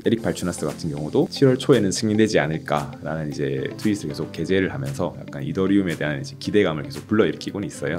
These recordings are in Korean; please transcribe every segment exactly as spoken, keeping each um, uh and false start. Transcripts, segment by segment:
에릭 발추나스 같은 경우도 칠월 초에는 승인되지 않을까라는 이제 트윗을 계속 게재를 하면서 약간 이더리움에 대한 이제 기대감을 계속 불러일으키고는 있어요.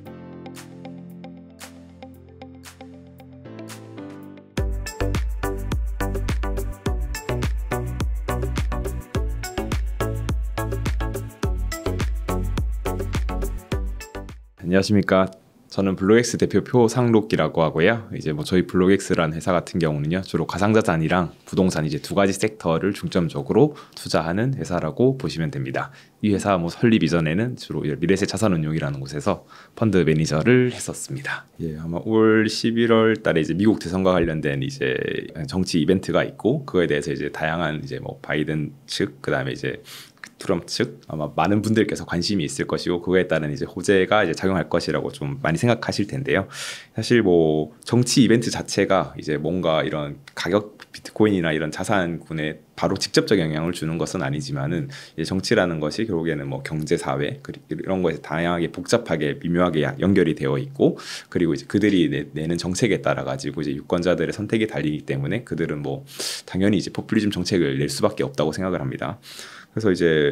안녕하십니까. 저는 블록엑스 대표 표상록이라고 하고요. 이제 뭐 저희 블록엑스라는 회사 같은 경우는요, 주로 가상자산이랑 부동산 이제 두 가지 섹터를 중점적으로 투자하는 회사라고 보시면 됩니다. 이 회사 뭐 설립 이전에는 주로 미래세 자산운용이라는 곳에서 펀드 매니저를 했었습니다. 예, 아마 올 십일월 달에 이제 미국 대선과 관련된 이제 정치 이벤트가 있고, 그거에 대해서 이제 다양한 이제 뭐 바이든 측, 그다음에 이제 트럼프 측 아마 많은 분들께서 관심이 있을 것이고, 그거에 따른 이제 호재가 이제 작용할 것이라고 좀 많이 생각하실 텐데요. 사실 뭐 정치 이벤트 자체가 이제 뭔가 이런 가격 비트코인이나 이런 자산군에 바로 직접적 영향을 주는 것은 아니지만은, 이제 정치라는 것이 결국에는 뭐 경제, 사회 이런 거에 다양하게 복잡하게 미묘하게 연결이 되어 있고, 그리고 이제 그들이 내, 내는 정책에 따라 가지고 이제 유권자들의 선택이 달리기 때문에 그들은 뭐 당연히 이제 포퓰리즘 정책을 낼 수밖에 없다고 생각을 합니다. 그래서 이제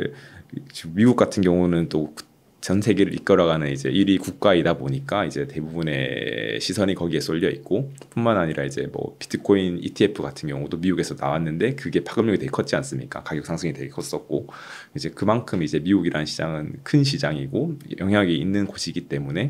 미국 같은 경우는 또 전 세계를 이끌어가는 이제 일 위 국가이다 보니까 이제 대부분의 시선이 거기에 쏠려 있고, 뿐만 아니라 이제 뭐 비트코인 이티에프 같은 경우도 미국에서 나왔는데 그게 파급력이 되게 컸지 않습니까? 가격 상승이 되게 컸었고, 이제 그만큼 이제 미국이라는 시장은 큰 시장이고 영향이 있는 곳이기 때문에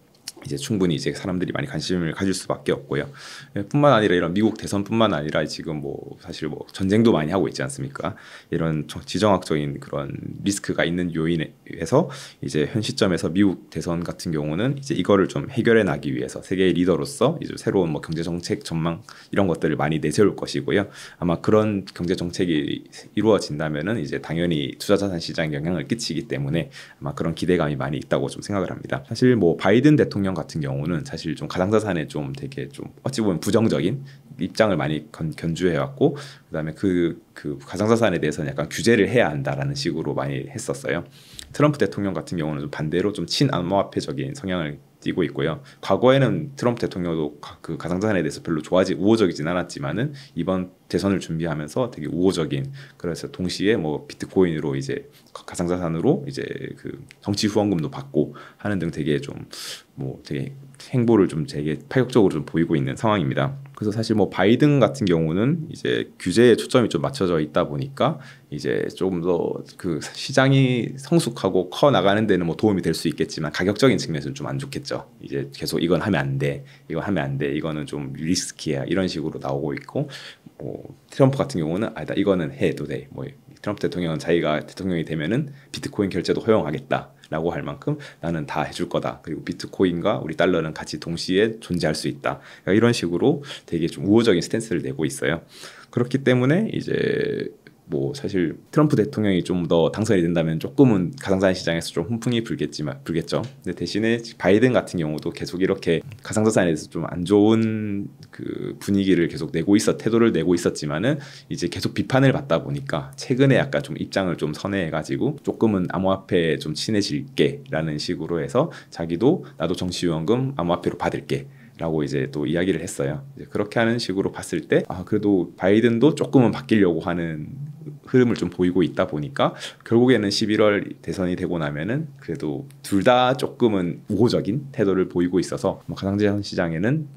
이제 충분히 이제 사람들이 많이 관심을 가질 수밖에 없고요. 뿐만 아니라 이런 미국 대선뿐만 아니라 지금 뭐 사실 뭐 전쟁도 많이 하고 있지 않습니까? 이런 지정학적인 그런 리스크가 있는 요인에서 이제 현 시점에서 미국 대선 같은 경우는 이제 이거를 좀 해결해 나기 위해서 세계의 리더로서 이제 새로운 뭐 경제 정책 전망 이런 것들을 많이 내세울 것이고요. 아마 그런 경제 정책이 이루어진다면은 이제 당연히 투자자산 시장에 영향을 끼치기 때문에 아마 그런 기대감이 많이 있다고 좀 생각을 합니다. 사실 뭐 바이든 대통령 같은 경우는 사실 좀 가상자산에 좀 되게 좀 어찌 보면 부정적인 입장을 많이 건, 견주해왔고, 그다음에 그, 그 가상자산에 대해서는 약간 규제를 해야 한다라는 식으로 많이 했었어요. 트럼프 대통령 같은 경우는 좀 반대로 좀 친암호화폐적인 성향을 띠고 있고요. 과거에는 트럼프 대통령도 그 가상자산에 대해서 별로 좋아하지 우호적이진 않았지만은 이번 대선을 준비하면서 되게 우호적인, 그래서 동시에 뭐 비트코인으로 이제 가상자산으로 이제 그 정치 후원금도 받고 하는 등 되게 좀 뭐 되게 행보를 좀 되게 파격적으로 좀 보이고 있는 상황입니다. 그래서 사실 뭐 바이든 같은 경우는 이제 규제에 초점이 좀 맞춰져 있다 보니까 이제 조금 더 그 시장이 성숙하고 커 나가는 데는 뭐 도움이 될 수 있겠지만, 가격적인 측면에서는 좀 안 좋겠죠. 이제 계속 이건 하면 안 돼, 이건 하면 안 돼, 이거는 좀 리스키야, 이런 식으로 나오고 있고, 뭐 트럼프 같은 경우는 아니다, 이거는 해도 돼. 뭐 트럼프 대통령은 자기가 대통령이 되면은 비트코인 결제도 허용하겠다라고 할 만큼 나는 다 해줄 거다. 그리고 비트코인과 우리 달러는 같이 동시에 존재할 수 있다. 그러니까 이런 식으로 되게 좀 우호적인 스탠스를 내고 있어요. 그렇기 때문에 이제 뭐 사실 트럼프 대통령이 좀 더 당선이 된다면 조금은 가상자산 시장에서 좀 훈풍이 불겠지만 불겠죠. 근데 대신에 바이든 같은 경우도 계속 이렇게 가상자산에 대해서 좀 안 좋은 그 분위기를 계속 내고 있어 태도를 내고 있었지만은 이제 계속 비판을 받다 보니까 최근에 약간 좀 입장을 좀 선회해가지고 조금은 암호화폐에 좀 친해질게라는 식으로 해서 자기도 나도 정치후원금 암호화폐로 받을게 라고 이제 또 이야기를 했어요. 이제 그렇게 하는 식으로 봤을 때 아, 그래도 바이든도 조금은 바뀌려고 하는 흐름을 좀 보이고 있다 보니까 결국에는 십일월 대선이 되고 나면은 그래도 둘 다 조금은 우호적인 태도를 보이고 있어서 뭐 가상자산 시장에는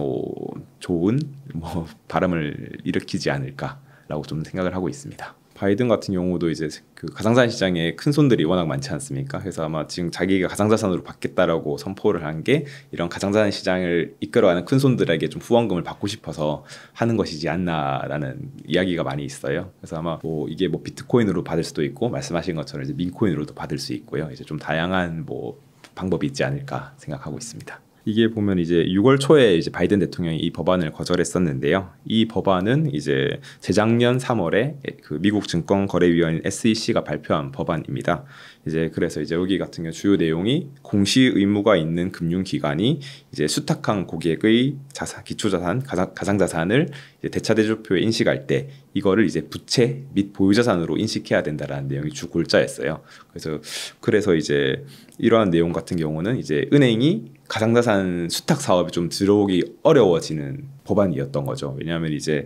뭐 좋은 뭐 바람을 일으키지 않을까라고 좀 생각을 하고 있습니다. 바이든 같은 경우도 이제 그 가상자산 시장에 큰 손들이 워낙 많지 않습니까? 그래서 아마 지금 자기가 가상자산으로 받겠다라고 선포를 한 게 이런 가상자산 시장을 이끌어가는 큰 손들에게 좀 후원금을 받고 싶어서 하는 것이지 않나라는 이야기가 많이 있어요. 그래서 아마 뭐 이게 뭐 비트코인으로 받을 수도 있고, 말씀하신 것처럼 이제 민코인으로도 받을 수 있고요. 이제 좀 다양한 뭐 방법이 있지 않을까 생각하고 있습니다. 이게 보면 이제 유월 초에 이제 바이든 대통령이 이 법안을 거절했었는데요. 이 법안은 이제 재작년 삼월에 그 미국 증권거래위원회 에스이씨가 발표한 법안입니다. 이제 그래서 이제 여기 같은 경우 주요 내용이 공시 의무가 있는 금융기관이 이제 수탁한 고객의 자산, 기초자산, 가상, 가상자산을 이제 대차대조표에 인식할 때 이거를 이제 부채 및 보유자산으로 인식해야 된다라는 내용이 주 골자였어요. 그래서 그래서 이제 이러한 내용 같은 경우는 이제 은행이 가상자산 수탁 사업이 좀 들어오기 어려워지는 법안이었던 거죠. 왜냐하면 이제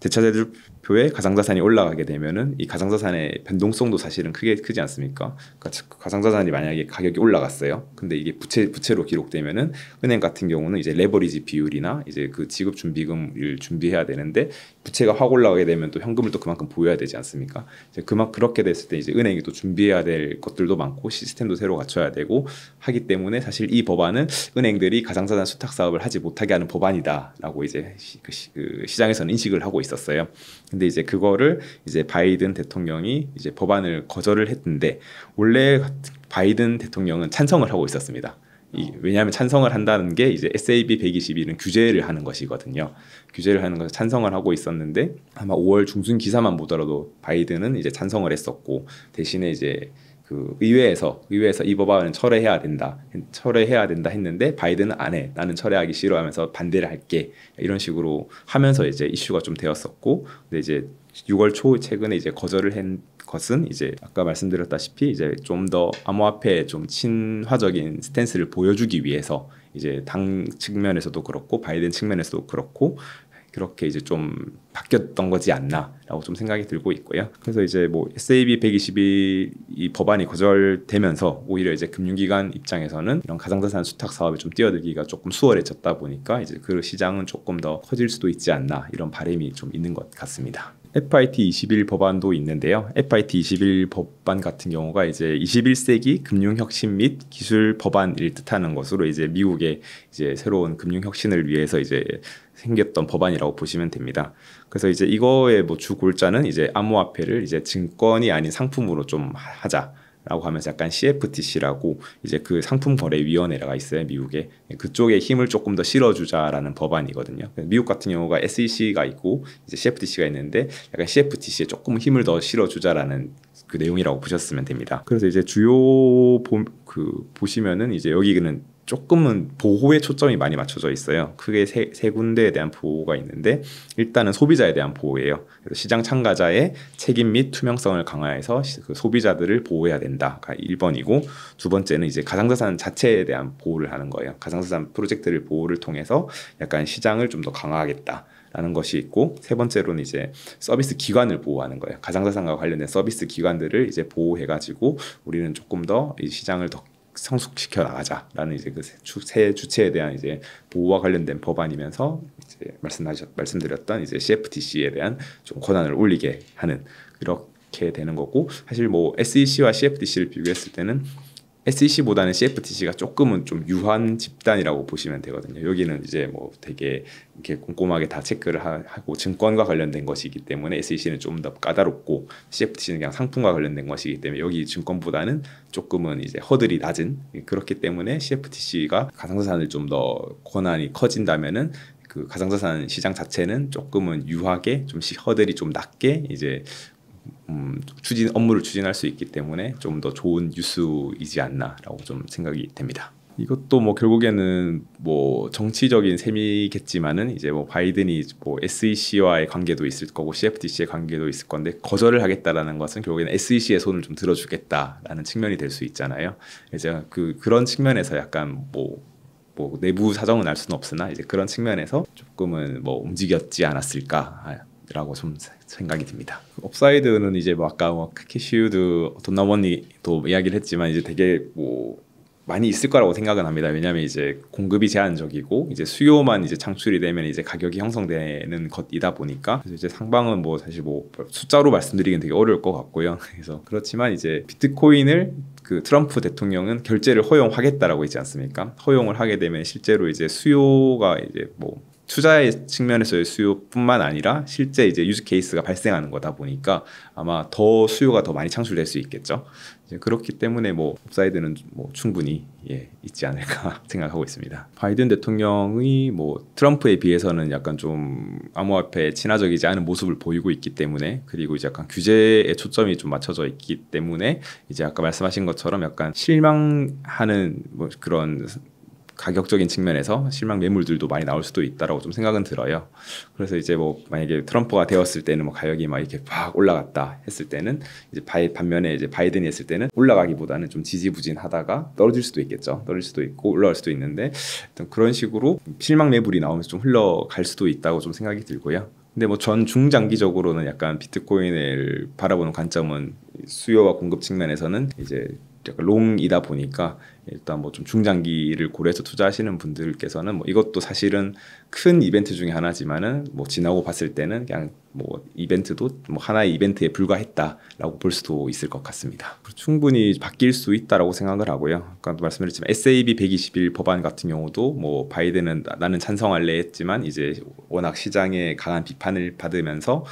대차대조표에 가상자산이 올라가게 되면은 이 가상자산의 변동성도 사실은 크게 크지 않습니까? 그러니까 가상자산이 만약에 가격이 올라갔어요. 근데 이게 부채 부채로 기록되면은 은행 같은 경우는 이제 레버리지 비율이나 이제 그 지급 준비금을 준비해야 되는데 부채가 확 올라가게 되면 또 현금을 또 그만큼 보여야 되지 않습니까? 이제 그만 그렇게 됐을 때 이제 은행이 또 준비해야 될 것들도 많고 시스템도 새로 갖춰야 되고 하기 때문에 사실 이 법안은 은행들이 가상자산 수탁 사업을 하지 못하게 하는 법안이다라고 이제 시, 그 시, 그 시장에서는 인식을 하고 있었어요. 근데 이제 그거를 이제 바이든 대통령이 이제 법안을 거절을 했는데 원래 바이든 대통령은 찬성을 하고 있었습니다. 이, 왜냐하면 찬성을 한다는 게 이제 에스에이비 백이십일은 규제를 하는 것이거든요. 규제를 하는 것을 찬성을 하고 있었는데 아마 오월 중순 기사만 보더라도 바이든은 이제 찬성을 했었고 대신에 이제 그 의회에서 의회에서 이 법안은 철회해야 된다 철회해야 된다 했는데 바이든은 안 해. 나는 철회하기 싫어하면서 반대를 할게. 이런 식으로 하면서 이제 이슈가 좀 되었었고 근데 이제 유월 초 최근에 이제 거절을 한 것은 이제 아까 말씀드렸다시피 이제 좀 더 암호화폐에 좀 친화적인 스탠스를 보여주기 위해서 이제 당 측면에서도 그렇고 바이든 측면에서도 그렇고 그렇게 이제 좀 바뀌었던 거지 않나라고 좀 생각이 들고 있고요. 그래서 이제 뭐 에스에이비 백이십일 이 법안이 거절되면서 오히려 이제 금융기관 입장에서는 이런 가상자산 수탁 사업에 좀 뛰어들기가 조금 수월해졌다 보니까 이제 그 시장은 조금 더 커질 수도 있지 않나 이런 바람이 좀 있는 것 같습니다. 에프아이티 이십일 법안도 있는데요. 에프아이티 이십일 법안 같은 경우가 이제 이십일 세기 금융혁신 및 기술 법안을 뜻하는 것으로 이제 미국의 이제 새로운 금융혁신을 위해서 이제 생겼던 법안이라고 보시면 됩니다. 그래서 이제 이거의 뭐 주 골자는 이제 암호화폐를 이제 증권이 아닌 상품으로 좀 하자. 라고 하면서 약간 씨에프티씨라고 이제 그 상품거래위원회가 있어요 미국에. 그쪽에 힘을 조금 더 실어주자라는 법안이거든요. 미국 같은 경우가 에스이씨가 있고 이제 씨에프티씨가 있는데 약간 씨에프티씨에 조금 힘을 더 실어주자라는 그 내용이라고 보셨으면 됩니다. 그래서 이제 주요 보, 그 보시면은 이제 여기는 조금은 보호에 초점이 많이 맞춰져 있어요. 크게 세, 세 군데에 대한 보호가 있는데 일단은 소비자에 대한 보호예요. 그래서 시장 참가자의 책임 및 투명성을 강화해서 그 소비자들을 보호해야 된다가 일 번이고 두 번째는 이제 가상자산 자체에 대한 보호를 하는 거예요. 가상자산 프로젝트를 보호를 통해서 약간 시장을 좀 더 강화하겠다. 라는 것이 있고 세 번째로는 이제 서비스 기관을 보호하는 거예요. 가상자산과 관련된 서비스 기관들을 이제 보호해가지고 우리는 조금 더 이 시장을 더 성숙시켜 나가자라는 이제 그 세 주체에 대한 이제 보호와 관련된 법안이면서 이제 말씀하셨 말씀드렸던 이제 씨에프티씨에 대한 좀 권한을 올리게 하는 이렇게 되는 거고 사실 뭐 에스이씨와 씨에프티씨를 비교했을 때는 에스이씨보다는 씨에프티씨가 조금은 좀 유한 집단이라고 보시면 되거든요. 여기는 이제 뭐 되게 이렇게 꼼꼼하게 다 체크를 하고 증권과 관련된 것이기 때문에 에스이씨는 좀 더 까다롭고 씨에프티씨는 그냥 상품과 관련된 것이기 때문에 여기 증권보다는 조금은 이제 허들이 낮은 그렇기 때문에 씨에프티씨가 가상자산을 좀 더 권한이 커진다면은 그 가상자산 시장 자체는 조금은 유하게 좀 허들이 좀 낮게 이제 음, 추진 업무를 추진할 수 있기 때문에 좀 더 좋은 뉴스이지 않나라고 좀 생각이 됩니다. 이것도 뭐 결국에는 뭐 정치적인 셈이겠지만은 이제 뭐 바이든이 뭐 에스이씨와의 관계도 있을 거고 씨에프티씨의 관계도 있을 건데 거절을 하겠다라는 것은 결국에는 에스이씨의 손을 좀 들어주겠다라는 측면이 될 수 있잖아요. 이제 그 그런 측면에서 약간 뭐 뭐 내부 사정은 알 수는 없으나 이제 그런 측면에서 조금은 뭐 움직였지 않았을까. 라고 좀 생각이 듭니다. 업사이드는 이제 뭐 아까 뭐 캐시우드 돈나머니도 이야기를 했지만 이제 되게 뭐 많이 있을 거라고 생각은 합니다. 왜냐하면 이제 공급이 제한적이고 이제 수요만 이제 창출이 되면 이제 가격이 형성되는 것이다 보니까 그래서 이제 상방은 뭐 사실 뭐 숫자로 말씀드리긴 되게 어려울 것 같고요. 그래서 그렇지만 이제 비트코인을 그 트럼프 대통령은 결제를 허용하겠다라고 했지 않습니까? 허용을 하게 되면 실제로 이제 수요가 이제 뭐 투자의 측면에서의 수요뿐만 아니라 실제 이제 유즈 케이스가 발생하는 거다 보니까 아마 더 수요가 더 많이 창출될 수 있겠죠. 이제 그렇기 때문에 뭐 업사이드는 뭐 충분히 예, 있지 않을까 생각하고 있습니다. 바이든 대통령이 뭐 트럼프에 비해서는 약간 좀 암호화폐에 친화적이지 않은 모습을 보이고 있기 때문에 그리고 이제 약간 규제에 초점이 좀 맞춰져 있기 때문에 이제 아까 말씀하신 것처럼 약간 실망하는 뭐 그런 가격적인 측면에서 실망 매물들도 많이 나올 수도 있다라고 좀 생각은 들어요. 그래서 이제 뭐 만약에 트럼프가 되었을 때는 뭐 가격이 막 이렇게 팍 올라갔다 했을 때는 이제 바이, 반면에 이제 바이든이 했을 때는 올라가기보다는 좀 지지부진하다가 떨어질 수도 있겠죠. 떨어질 수도 있고 올라갈 수도 있는데 일단 그런 식으로 실망 매물이 나오면서 좀 흘러갈 수도 있다고 좀 생각이 들고요. 근데 뭐 전 중장기적으로는 약간 비트코인을 바라보는 관점은 수요와 공급 측면에서는 이제 약간 롱이다 보니까 일단 뭐 좀 중장기를 고려해서 투자하시는 분들께서는 뭐 이것도 사실은 큰 이벤트 중에 하나지만은 뭐 지나고 봤을 때는 그냥 뭐 이벤트도 뭐 하나의 이벤트에 불과했다라고 볼 수도 있을 것 같습니다. 충분히 바뀔 수 있다라고 생각을 하고요. 아까도 말씀드렸지만 에스에이비 백이십일 법안 같은 경우도 뭐 바이든은 나는 찬성할래 했지만 이제 워낙 시장에 강한 비판을 받으면서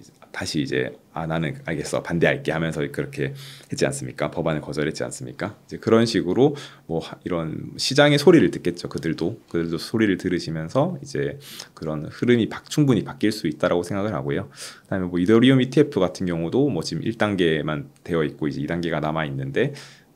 다시 이제 아 나는 알겠어 반대할게 하면서 그렇게 했지 않습니까? 법안을 거절했지 않습니까? 이제 그런 식으로 뭐 이런 시장의 소리를 듣겠죠. 그들도 그들도 소리를 들으시면서 이제 그런 흐름이 바, 충분히 바뀔 수 있다라고 생각을 하고요. 그다음에 뭐 이더리움 이티에프 같은 경우도 뭐 지금 일 단계만 되어 있고 이제 이 단계가 남아 있는데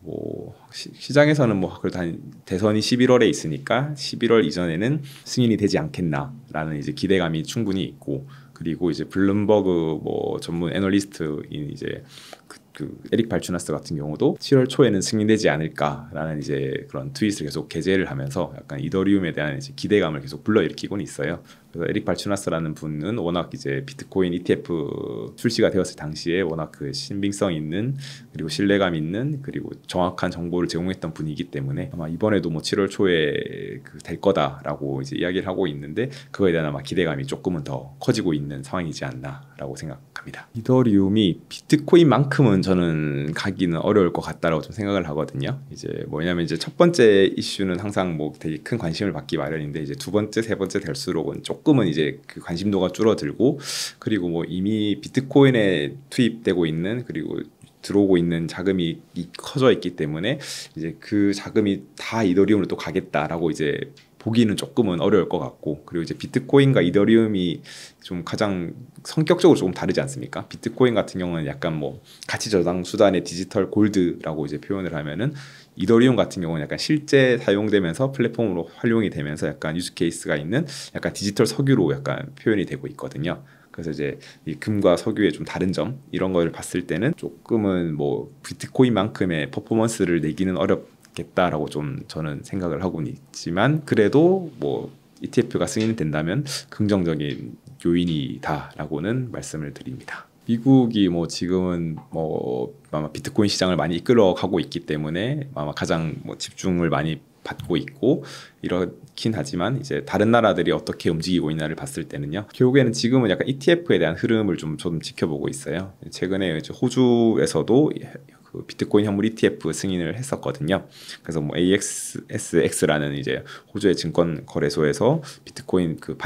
뭐 시, 시장에서는 뭐 그래도 한 대선이 십일월에 있으니까 십일월 이전에는 승인이 되지 않겠나라는 이제 기대감이 충분히 있고. 그리고 이제 블룸버그 뭐 전문 애널리스트인 이제 그, 그 에릭 발추나스 같은 경우도 칠월 초에는 승인되지 않을까라는 이제 그런 트윗을 계속 게재를 하면서 약간 이더리움에 대한 이제 기대감을 계속 불러일으키고는 있어요. 그래서 에릭 발추나스라는 분은 워낙 이제 비트코인 이티에프 출시가 되었을 당시에 워낙 그 신빙성 있는 그리고 신뢰감 있는 그리고 정확한 정보를 제공했던 분이기 때문에 아마 이번에도 뭐 칠월 초에 그 될 거다라고 이제 이야기를 하고 있는데 그거에 대한 아마 기대감이 조금은 더 커지고 있는 상황이지 않나라고 생각합니다. 이더리움이 비트코인만큼은 저는 가기는 어려울 것 같다라고 좀 생각을 하거든요. 이제 뭐냐면 이제 첫 번째 이슈는 항상 뭐 되게 큰 관심을 받기 마련인데 이제 두 번째, 세 번째 될수록은 조금은 이제 그 관심도가 줄어들고 그리고 뭐 이미 비트코인에 투입되고 있는 그리고 들어오고 있는 자금이 커져 있기 때문에 이제 그 자금이 다 이더리움으로 또 가겠다라고 이제 보기는 조금은 어려울 것 같고 그리고 이제 비트코인과 이더리움이 좀 가장 성격적으로 조금 다르지 않습니까? 비트코인 같은 경우는 약간 뭐 가치 저장 수단의 디지털 골드라고 이제 표현을 하면은 이더리움 같은 경우는 약간 실제 사용되면서 플랫폼으로 활용이 되면서 약간 유즈 케이스가 있는 약간 디지털 석유로 약간 표현이 되고 있거든요. 그래서 이제 이 금과 석유의 좀 다른 점 이런 걸 봤을 때는 조금은 뭐 비트코인만큼의 퍼포먼스를 내기는 어렵겠다라고 좀 저는 생각을 하고는 있지만 그래도 뭐 이티에프가 승인된다면 긍정적인 요인이다라고는 말씀을 드립니다. 미국이 뭐 지금은 뭐 아마 비트코인 시장을 많이 이끌어가고 있기 때문에 아마 가장 뭐 집중을 많이 받고 있고 이렇긴 하지만 이제 다른 나라들이 어떻게 움직이고 있나를 봤을 때는요. 결국에는 지금은 약간 이티에프에 대한 흐름을 좀, 좀 지켜보고 있어요. 최근에 이제 호주에서도 그 비트코인 현물 이티에프 승인을 했었거든요. 그래서 뭐 에이엑스엑스라는 이제 호주의 증권 거래소에서 비트코인 그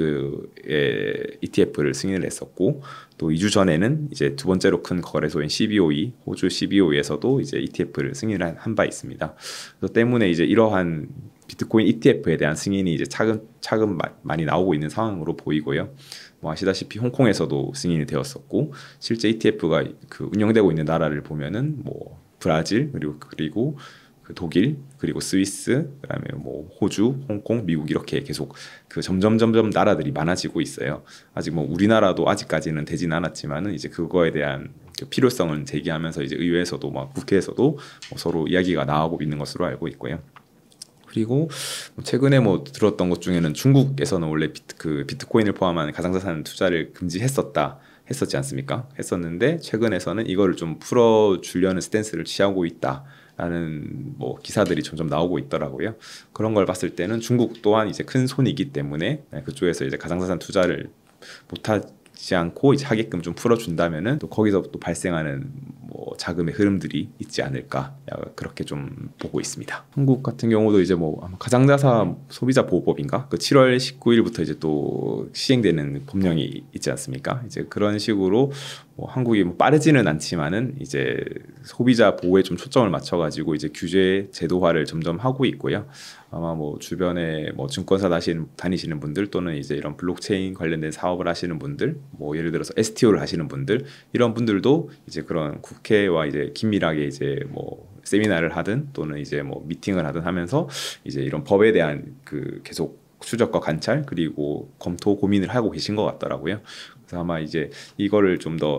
바네크의 이티에프를 승인을 했었고 또 이 주 전에는 이제 두 번째로 큰 거래소인 씨비오이 호주 씨비오이에서도 이제 이티에프를 승인을 한 바 있습니다. 그래서 때문에 이제 이러한 비트코인 이티에프에 대한 승인이 이제 차근차근 많이 나오고 있는 상황으로 보이고요. 뭐 아시다시피 홍콩에서도 승인이 되었었고 실제 이티에프가 그 운영되고 있는 나라를 보면은 뭐 브라질 그리고 그리고 그 독일 그리고 스위스 그다음에 뭐 호주, 홍콩, 미국 이렇게 계속 그 점점 점점 나라들이 많아지고 있어요. 아직 뭐 우리나라도 아직까지는 되진 않았지만은 이제 그거에 대한 필요성을 제기하면서 이제 의회에서도 막 국회에서도 뭐 서로 이야기가 나오고 있는 것으로 알고 있고요. 그리고 최근에 뭐 들었던 것 중에는 중국에서는 원래 비트, 그 비트코인을 포함한 가상자산 투자를 금지했었다 했었지 않습니까? 했었는데 최근에서는 이거를 좀 풀어주려는 스탠스를 취하고 있다라는 뭐 기사들이 점점 나오고 있더라고요. 그런 걸 봤을 때는 중국 또한 이제 큰 손이기 때문에 그쪽에서 이제 가상자산 투자를 못하지 않고 이제 하게끔 좀 풀어준다면은 또 거기서 또 발생하는 뭐 자금의 흐름들이 있지 않을까 그렇게 좀 보고 있습니다. 한국 같은 경우도 이제 뭐 가상자산 소비자 보호법인가 그 칠월 십구일부터 이제 또 시행되는 법령이 있지 않습니까? 이제 그런 식으로 뭐 한국이 뭐 빠르지는 않지만은 이제 소비자 보호에 좀 초점을 맞춰가지고 이제 규제 제도화를 점점 하고 있고요. 아마 뭐 주변에 뭐 증권사 다니시는, 다니시는 분들 또는 이제 이런 블록체인 관련된 사업을 하시는 분들, 뭐 예를 들어서 에스티오를 하시는 분들 이런 분들도 이제 그런 국회와 이제 긴밀하게 이제 뭐 세미나를 하든 또는 이제 뭐 미팅을 하든 하면서 이제 이런 법에 대한 그 계속 추적과 관찰 그리고 검토 고민을 하고 계신 것 같더라고요. 그래서 아마 이제 이거를 좀 더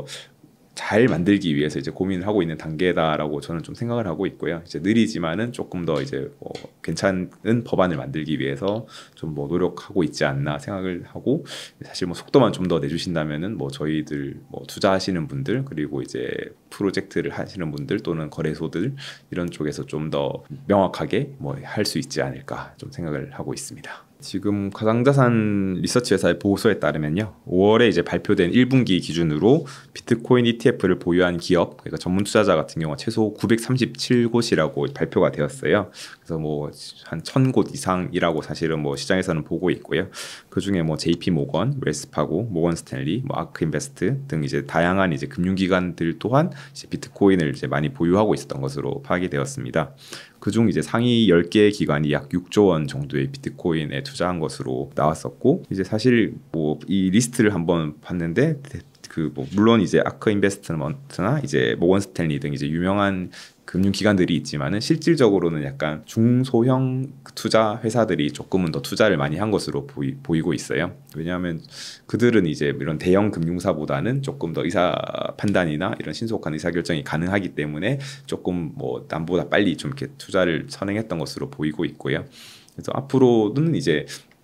잘 만들기 위해서 이제 고민을 하고 있는 단계다라고 저는 좀 생각을 하고 있고요. 이제 느리지만은 조금 더 이제 뭐 괜찮은 법안을 만들기 위해서 좀 뭐 노력하고 있지 않나 생각을 하고, 사실 뭐 속도만 좀 더 내주신다면은 뭐 저희들 뭐 투자하시는 분들 그리고 이제 프로젝트를 하시는 분들 또는 거래소들 이런 쪽에서 좀 더 명확하게 뭐 할 수 있지 않을까 좀 생각을 하고 있습니다. 지금 가상자산 리서치 회사의 보고서에 따르면요, 오월에 이제 발표된 일 분기 기준으로 비트코인 이티에프를 보유한 기업, 그러니까 전문 투자자 같은 경우가 최소 구백삼십칠 곳이라고 발표가 되었어요. 그래서 뭐 한 천 곳 이상이라고 사실은 뭐 시장에서는 보고 있고요. 그 중에 뭐 제이피 모건, 웰스파고, 모건 스탠리, 뭐 아크 인베스트 등 이제 다양한 이제 금융기관들 또한 이제 비트코인을 이제 많이 보유하고 있었던 것으로 파악이 되었습니다. 그중 이제 상위 열 개 기관이 약 육조 원 정도의 비트코인에 투자한 것으로 나왔었고, 이제 사실 뭐 이 리스트를 한번 봤는데 그 뭐 물론 이제 아크 인베스트먼트나 이제 모건 스탠리 등 이제 유명한 금융기관들이 있지만은 실질적으로는 약간 중소형 투자 회사들이 조금은 더 투자를 많이 한 것으로 보이, 보이고 있어요. 왜냐하면 그들은 이제 이런 대형 금융사보다는 조금 더 의사 판단이나 이런 신속한 의사 결정이 가능하기 때문에 조금 뭐 남보다 빨리 좀 이렇게 투자를 선행했던 것으로 보이고 있고요. 그래서 앞으로는 이제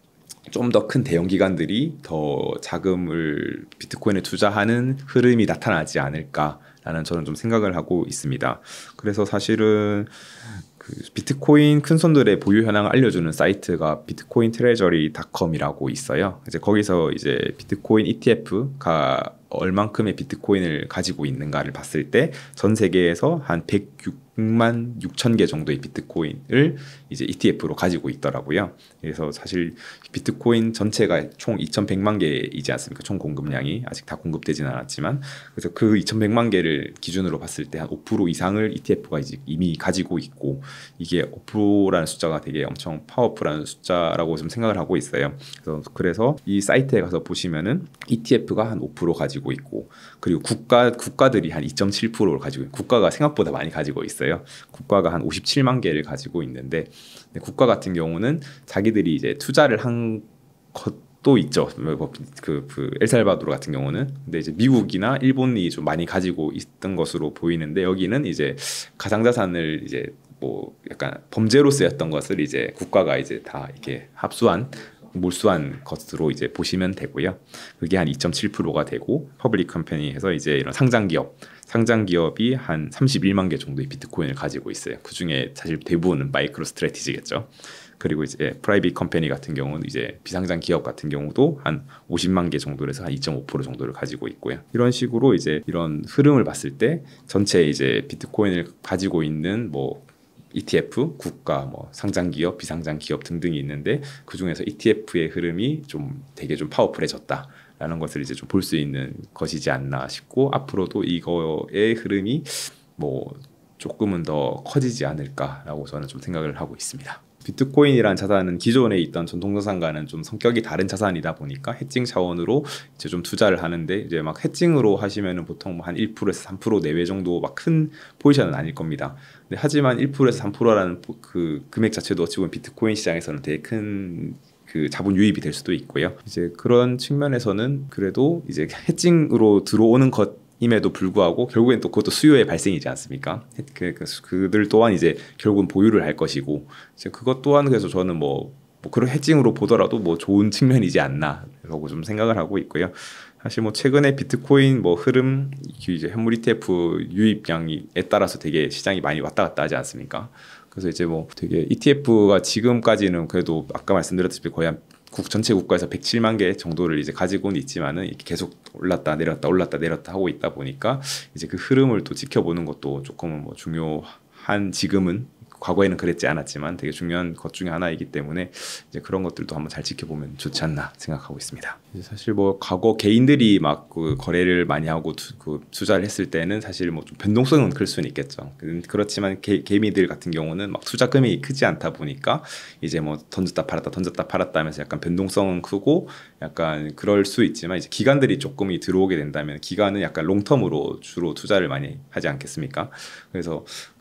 좀 더 큰 대형 기관들이 더 자금을 비트코인에 투자하는 흐름이 나타나지 않을까라는 저는 좀 생각을 하고 있습니다. 그래서 사실은 그 비트코인 큰 손들의 보유 현황을 알려주는 사이트가 비트코인 트레저리 닷컴이라고 있어요. 이제 거기서 이제 비트코인 이티에프가 얼만큼의 비트코인을 가지고 있는가를 봤을 때 전 세계에서 한 백육만 육천 개 정도의 비트코인을 이제 이티에프로 가지고 있더라고요. 그래서 사실 비트코인 전체가 총 이천백만 개이지 않습니까? 총 공급량이 아직 다 공급되지는 않았지만, 그래서 그 이천백만 개를 기준으로 봤을 때 한 오 퍼센트 이상을 이티에프가 이제 이미 가지고 있고, 이게 오 퍼센트라는 숫자가 되게 엄청 파워풀한 숫자라고 좀 생각을 하고 있어요. 그래서 그래서 이 사이트에 가서 보시면은 이티에프가 한 오 퍼센트 가지고 있고, 그리고 국가 국가들이 한 이 점 칠 퍼센트를 가지고, 국가가 생각보다 많이 가지고 있어요. 국가가 한 오십칠만 개를 가지고 있는데, 국가 같은 경우는 자기들이 이제 투자를 한 것도 있죠. 그, 그 엘살바도르 같은 경우는. 근데 이제 미국이나 일본이 좀 많이 가지고 있던 것으로 보이는데, 여기는 이제 가상자산을 이제 뭐 약간 범죄로 쓰였던 것을 이제 국가가 이제 다 이렇게 합수한 몰수한 것으로 이제 보시면 되고요. 그게 한 이 점 칠 퍼센트가 되고, 퍼블릭 컴퍼니에서 이제 이런 상장 기업, 상장 기업이 한 삼십일만 개 정도의 비트코인을 가지고 있어요. 그 중에 사실 대부분은 마이크로 스트래티지겠죠. 그리고 이제 프라이빗 컴퍼니 같은 경우는 이제 비상장 기업 같은 경우도 한 오십만 개 정도에서 한 이 점 오 퍼센트 정도를 가지고 있고요. 이런 식으로 이제 이런 흐름을 봤을 때 전체 이제 비트코인을 가지고 있는 뭐 이티에프, 국가, 뭐 상장 기업, 비상장 기업 등등이 있는데, 그 중에서 이티에프의 흐름이 좀 되게 좀 파워풀해졌다라는 것을 이제 좀 볼 수 있는 것이지 않나 싶고, 앞으로도 이거의 흐름이 뭐 조금은 더 커지지 않을까라고 저는 좀 생각을 하고 있습니다. 비트코인이란 자산은 기존에 있던 전통 자산과는 좀 성격이 다른 자산이다 보니까 해칭 차원으로 이제 좀 투자를 하는데, 이제 막 해칭으로 하시면은 보통 한 일 퍼센트에서 삼 퍼센트 내외 정도 막 큰 포지션은 아닐 겁니다. 근데 하지만 일 퍼센트에서 삼 퍼센트라는 그 금액 자체도 어찌 보면 비트코인 시장에서는 되게 큰 그 자본 유입이 될 수도 있고요. 이제 그런 측면에서는 그래도 이제 해칭으로 들어오는 것 임에도 불구하고 결국엔 또 그것도 수요의 발생이지 않습니까? 그, 그, 그들 또한 이제 결국은 보유를 할 것이고, 이제 그것 또한 그래서 저는 뭐, 뭐 그런 해칭으로 보더라도 뭐 좋은 측면이지 않나라고 좀 생각을 하고 있고요. 사실 뭐 최근에 비트코인 뭐 흐름, 이제 현물 이티에프 유입량에 따라서 되게 시장이 많이 왔다 갔다 하지 않습니까? 그래서 이제 뭐 되게 이티에프가 지금까지는 그래도 아까 말씀드렸다시피 거의 한 국 전체 국가에서 백칠만 개 정도를 이제 가지고는 있지만은 이렇게 계속 올랐다 내렸다 올랐다 내렸다 하고 있다 보니까 이제 그 흐름을 또 지켜보는 것도 조금은 뭐 중요한, 지금은 과거에는 그랬지 않았지만 되게 중요한 것 중에 하나이기 때문에 이제 그런 것들도 한번 잘 지켜보면 좋지 않나 생각하고 있습니다. 사실 뭐 과거 개인들이 막 그 거래를 많이 하고 투, 그 투자를 했을 때는 사실 뭐 좀 변동성은 클 수는 있겠죠. 그렇지만 개, 개미들 같은 경우는 막 투자 금액이 크지 않다 보니까 이제 뭐 던졌다 팔았다 던졌다 팔았다 하면서 약간 변동성은 크고 약간 그럴 수 있지만, 이제 기관들이 조금이 들어오게 된다면 기관은 약간 롱텀으로 주로 투자를 많이 하지 않겠습니까? 그래서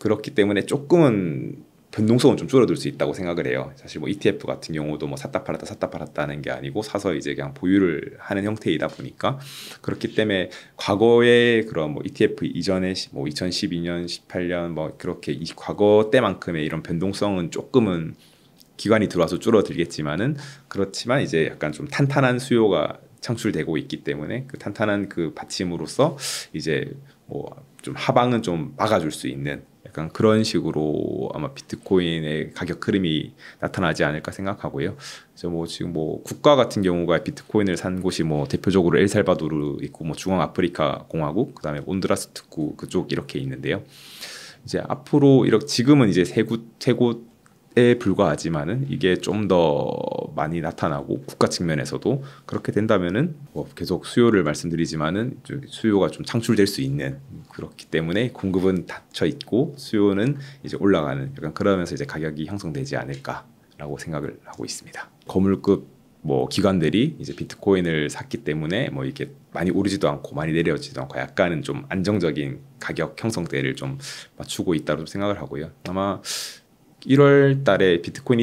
그렇기 때문에 조금은 변동성은 좀 줄어들 수 있다고 생각을 해요. 사실 뭐 이티에프 같은 경우도 뭐 샀다 팔았다 샀다 팔았다 하는 게 아니고 사서 이제 그냥 보유를 하는 형태이다 보니까 그렇기 때문에 과거의 그런 뭐 이티에프 이전에 뭐 이천십이 년, 십팔 년 뭐 그렇게 이 과거 때만큼의 이런 변동성은 조금은 기관이 들어와서 줄어들겠지만은 그렇지만 이제 약간 좀 탄탄한 수요가 창출되고 있기 때문에 그 탄탄한 그 받침으로써 이제 뭐 좀 하방은 좀 막아줄 수 있는 약간 그런 식으로 아마 비트코인의 가격 흐름이 나타나지 않을까 생각하고요. 그래서 뭐 지금 뭐 국가 같은 경우가 비트코인을 산 곳이 뭐 대표적으로 엘살바도르 있고 뭐 중앙 아프리카 공화국 그다음에 온두라스 특구 그쪽 이렇게 있는데요. 이제 앞으로 이렇게 지금은 이제 세 곳 세 곳에 불과하지만은 이게 좀 더 많이 나타나고 국가 측면에서도 그렇게 된다면은 뭐 계속 수요를 말씀드리지만은 수요가 좀 창출될 수 있는 그렇기 때문에 공급은 닫혀 있고 수요는 이제 올라가는 약간 그러면서 이제 가격이 형성되지 않을까라고 생각을 하고 있습니다. 거물급 뭐 기관들이 이제 비트코인을 샀기 때문에 뭐 이게 많이 오르지도 않고 많이 내려지도 않고 약간은 좀 안정적인 가격 형성대를 좀 맞추고 있다고 생각을 하고요. 아마 일월 달에 비트코인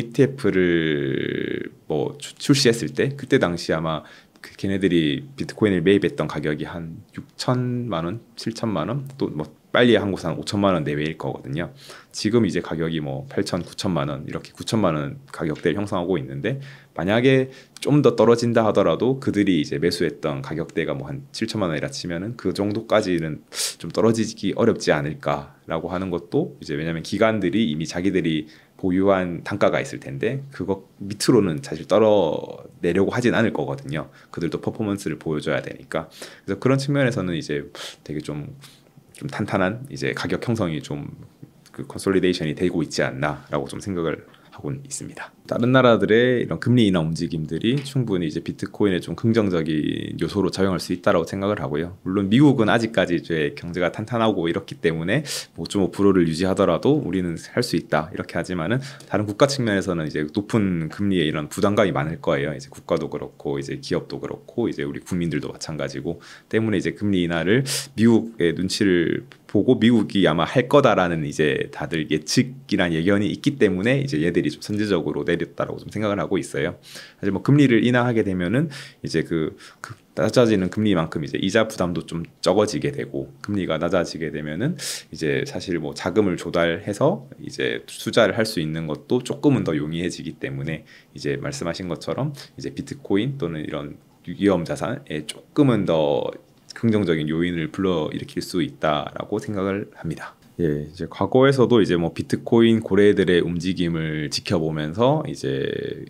이티에프를 뭐 출시했을 때 그때 당시 아마 그 걔네들이 비트코인을 매입했던 가격이 한 육천만 원, 칠천만 원, 또 뭐 빨리 한 곳은 한 오천만 원 내외일 거거든요. 지금 이제 가격이 뭐 팔천, 구천만 원 이렇게 구천만 원 가격대를 형성하고 있는데 만약에 좀 더 떨어진다 하더라도 그들이 이제 매수했던 가격대가 뭐 한 칠천만 원이라 치면은 그 정도까지는 좀 떨어지기 어렵지 않을까라고 하는 것도 이제 왜냐하면 기관들이 이미 자기들이 보유한 단가가 있을 텐데 그거 밑으로는 사실 떨어내려고 하진 않을 거거든요. 그들도 퍼포먼스를 보여줘야 되니까. 그래서 그런 측면에서는 이제 되게 좀, 좀 탄탄한 이제 가격 형성이 좀 그 컨솔리데이션이 되고 있지 않나라고 좀 생각을 하고 있습니다. 다른 나라들의 이런 금리 인하 움직임들이 충분히 이제 비트코인에 좀 긍정적인 요소로 작용할 수 있다라고 생각을 하고요. 물론 미국은 아직까지 이제 경제가 탄탄하고 이렇기 때문에 뭐 좀 오 퍼센트를 유지하더라도 우리는 할 수 있다 이렇게 하지만은 다른 국가 측면에서는 이제 높은 금리에 이런 부담감이 많을 거예요. 이제 국가도 그렇고 이제 기업도 그렇고 이제 우리 국민들도 마찬가지고 때문에 이제 금리 인하를 미국의 눈치를 보고 미국이 아마 할 거다라는 이제 다들 예측이란 예견이 있기 때문에 이제 얘들이 좀 선제적으로 내렸다라고 좀 생각을 하고 있어요. 사실 뭐 금리를 인하하게 되면은 이제 그, 그 낮아지는 금리만큼 이제 이자 부담도 좀 적어지게 되고 금리가 낮아지게 되면은 이제 사실 뭐 자금을 조달해서 이제 투자를 할 수 있는 것도 조금은 더 용이해지기 때문에 이제 말씀하신 것처럼 이제 비트코인 또는 이런 위험 자산에 조금은 더 긍정적인 요인을 불러일으킬 수 있다라고 생각을 합니다. 예, 이제 과거에서도 이제 뭐 비트코인 고래들의 움직임을 지켜보면서 이제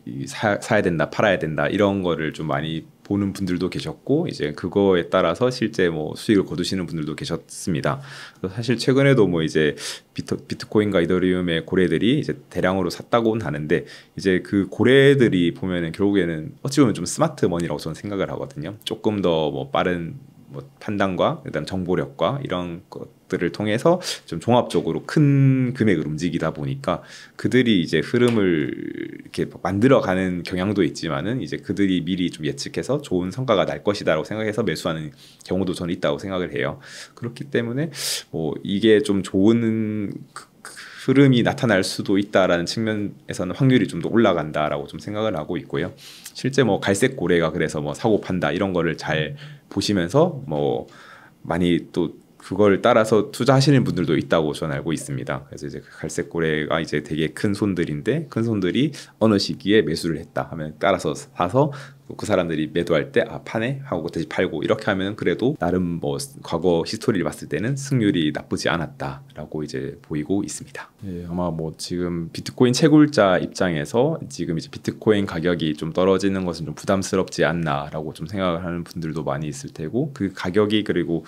사, 사야 된다, 팔아야 된다 이런 거를 좀 많이 보는 분들도 계셨고 이제 그거에 따라서 실제 뭐 수익을 거두시는 분들도 계셨습니다. 사실 최근에도 뭐 이제 비트, 비트코인과 이더리움의 고래들이 이제 대량으로 샀다고는 하는데 이제 그 고래들이 보면은 결국에는 어찌 보면 좀 스마트 머니라고 저는 생각을 하거든요. 조금 더 뭐 빠른 뭐 판단과 그다음 정보력과 이런 것들을 통해서 좀 종합적으로 큰 금액을 움직이다 보니까 그들이 이제 흐름을 이렇게 만들어가는 경향도 있지만은 이제 그들이 미리 좀 예측해서 좋은 성과가 날 것이다라고 생각해서 매수하는 경우도 저는 있다고 생각을 해요. 그렇기 때문에 뭐 이게 좀 좋은 흐름이 나타날 수도 있다라는 측면에서는 확률이 좀 더 올라간다라고 좀 생각을 하고 있고요. 실제 뭐 갈색 고래가 그래서 뭐 사고 판다 이런 거를 잘 보시면서 뭐 많이 또 그걸 따라서 투자하시는 분들도 있다고 저는 알고 있습니다. 그래서 이제 갈색 고래가 이제 되게 큰 손들인데 큰 손들이 어느 시기에 매수를 했다 하면 따라서 사서 그 사람들이 매도할 때 아 파네 하고 다시 팔고 이렇게 하면 그래도 나름 뭐 과거 히스토리를 봤을 때는 승률이 나쁘지 않았다라고 이제 보이고 있습니다. 예, 아마 뭐 지금 비트코인 채굴자 입장에서 지금 이제 비트코인 가격이 좀 떨어지는 것은 좀 부담스럽지 않나라고 좀 생각을 하는 분들도 많이 있을 테고 그 가격이 그리고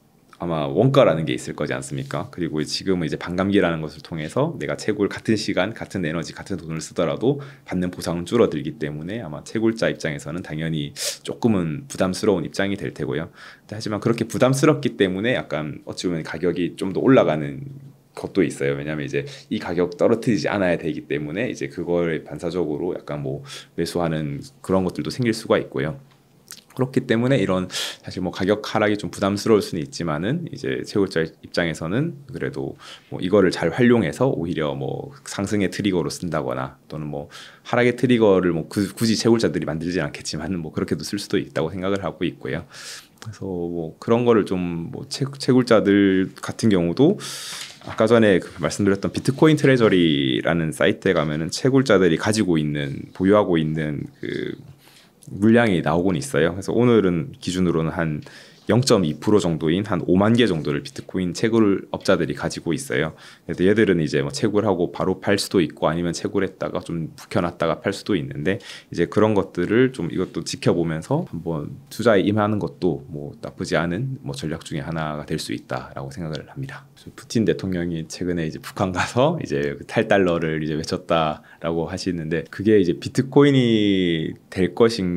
아마 원가라는 게 있을 거지 않습니까? 그리고 지금은 이제 반감기라는 것을 통해서 내가 채굴 같은 시간, 같은 에너지, 같은 돈을 쓰더라도 받는 보상은 줄어들기 때문에 아마 채굴자 입장에서는 당연히 조금은 부담스러운 입장이 될 테고요. 하지만 그렇게 부담스럽기 때문에 약간 어찌 보면 가격이 좀 더 올라가는 것도 있어요. 왜냐하면 이제 이 가격 떨어뜨리지 않아야 되기 때문에 이제 그걸 반사적으로 약간 뭐 매수하는 그런 것들도 생길 수가 있고요. 그렇기 때문에 이런 사실 뭐 가격 하락이 좀 부담스러울 수는 있지만은 이제 채굴자 입장에서는 그래도 뭐 이거를 잘 활용해서 오히려 뭐 상승의 트리거로 쓴다거나 또는 뭐 하락의 트리거를 뭐 그, 굳이 채굴자들이 만들지 않겠지만은 뭐 그렇게도 쓸 수도 있다고 생각을 하고 있고요. 그래서 뭐 그런 거를 좀 뭐 채굴자들 같은 경우도 아까 전에 그 말씀드렸던 비트코인 트레저리라는 사이트에 가면은 채굴자들이 가지고 있는 보유하고 있는 그 물량이 나오곤 있어요. 그래서 오늘은 기준으로는 한 영 점 이 퍼센트 정도인 한 오만 개 정도를 비트코인 채굴 업자들이 가지고 있어요. 그래서 얘들은 이제 뭐 채굴하고 바로 팔 수도 있고 아니면 채굴했다가 좀 묵혀놨다가 팔 수도 있는데 이제 그런 것들을 좀 이것도 지켜보면서 한번 투자에 임하는 것도 뭐 나쁘지 않은 뭐 전략 중에 하나가 될 수 있다라고 생각을 합니다. 푸틴 대통령이 최근에 이제 북한 가서 이제 탈달러를 이제 외쳤다라고 하시는데 그게 이제 비트코인이 될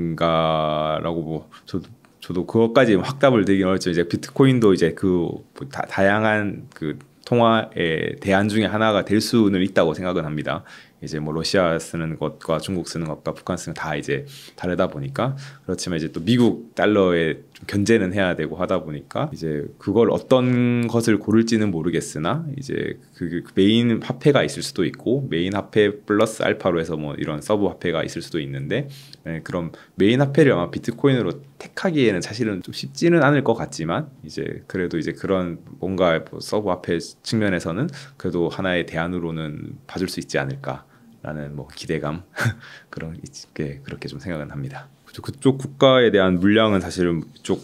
것인가라고 뭐 저도 저도 그것까지 확답을 드리긴 어렵죠. 이제 비트코인도 이제 그 다, 다양한 그 통화의 대안 중에 하나가 될 수는 있다고 생각은 합니다. 이제 뭐 러시아 쓰는 것과 중국 쓰는 것과 북한 쓰는 다 이제 다르다 보니까 그렇지만 이제 또 미국 달러에 좀 견제는 해야 되고 하다 보니까 이제 그걸 어떤 것을 고를지는 모르겠으나 이제 그 메인 화폐가 있을 수도 있고 메인 화폐 플러스 알파로 해서 뭐 이런 서브 화폐가 있을 수도 있는데 네, 그럼 메인 화폐를 아마 비트코인으로 택하기에는 사실은 좀 쉽지는 않을 것 같지만 이제 그래도 이제 그런 뭔가 뭐 서브 화폐 측면에서는 그래도 하나의 대안으로는 봐줄 수 있지 않을까. 라는 뭐 기대감 그런 게 그렇게 좀 생각은 합니다. 그쪽 국가에 대한 물량은 사실은 이쪽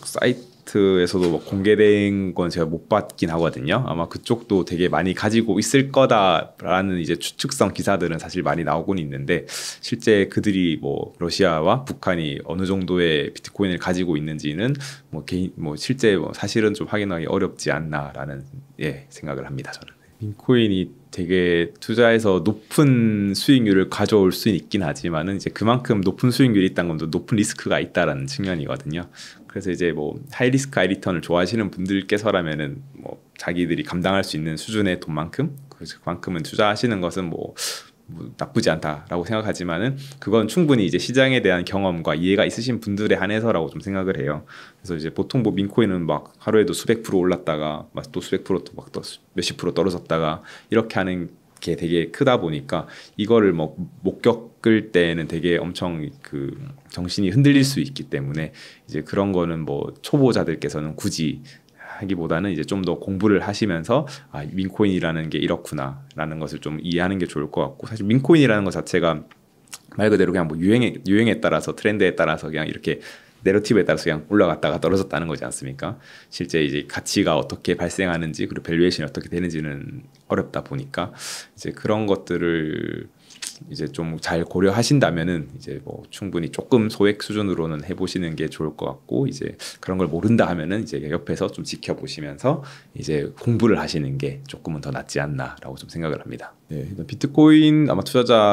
사이트에서도 뭐 공개된 건 제가 못 봤긴 하거든요. 아마 그쪽도 되게 많이 가지고 있을 거다라는 이제 추측성 기사들은 사실 많이 나오곤 있는데 실제 그들이 뭐 러시아와 북한이 어느 정도의 비트코인을 가지고 있는지는 뭐 개인 뭐 실제 뭐 사실은 좀 확인하기 어렵지 않나라는 예 생각을 합니다. 저는. 민코인이 되게 투자해서 높은 수익률을 가져올 수 있긴 하지만은 이제 그만큼 높은 수익률이 있다는 건 높은 리스크가 있다라는 측면이거든요. 그래서 이제 뭐 하이 리스크 하이 리턴을 좋아하시는 분들께서라면은 뭐 자기들이 감당할 수 있는 수준의 돈만큼 그만큼은 투자하시는 것은 뭐 뭐 나쁘지 않다라고 생각하지만은 그건 충분히 이제 시장에 대한 경험과 이해가 있으신 분들에 한해서라고 좀 생각을 해요. 그래서 이제 보통 뭐 민코인은 막 하루에도 수백 프로 올랐다가 막 또 수백 프로 또 막 또 몇십 프로 떨어졌다가 이렇게 하는 게 되게 크다 보니까 이거를 뭐 못 겪을 때는 되게 엄청 그 정신이 흔들릴 수 있기 때문에 이제 그런 거는 뭐 초보자들께서는 굳이 하기보다는 이제 좀 더 공부를 하시면서 아, 민코인이라는 게 이렇구나라는 것을 좀 이해하는 게 좋을 것 같고 사실 민코인이라는 것 자체가 말 그대로 그냥 뭐 유행에 유행에 따라서 트렌드에 따라서 그냥 이렇게 내러티브에 따라서 그냥 올라갔다가 떨어졌다는 거지 않습니까? 실제 이제 가치가 어떻게 발생하는지 그리고 밸류에이션이 어떻게 되는지는 어렵다 보니까 이제 그런 것들을 이제 좀 잘 고려하신다면은 이제 뭐 충분히 조금 소액 수준으로는 해보시는 게 좋을 것 같고 이제 그런 걸 모른다 하면은 이제 옆에서 좀 지켜보시면서 이제 공부를 하시는 게 조금은 더 낫지 않나라고 좀 생각을 합니다. 네, 비트코인 아마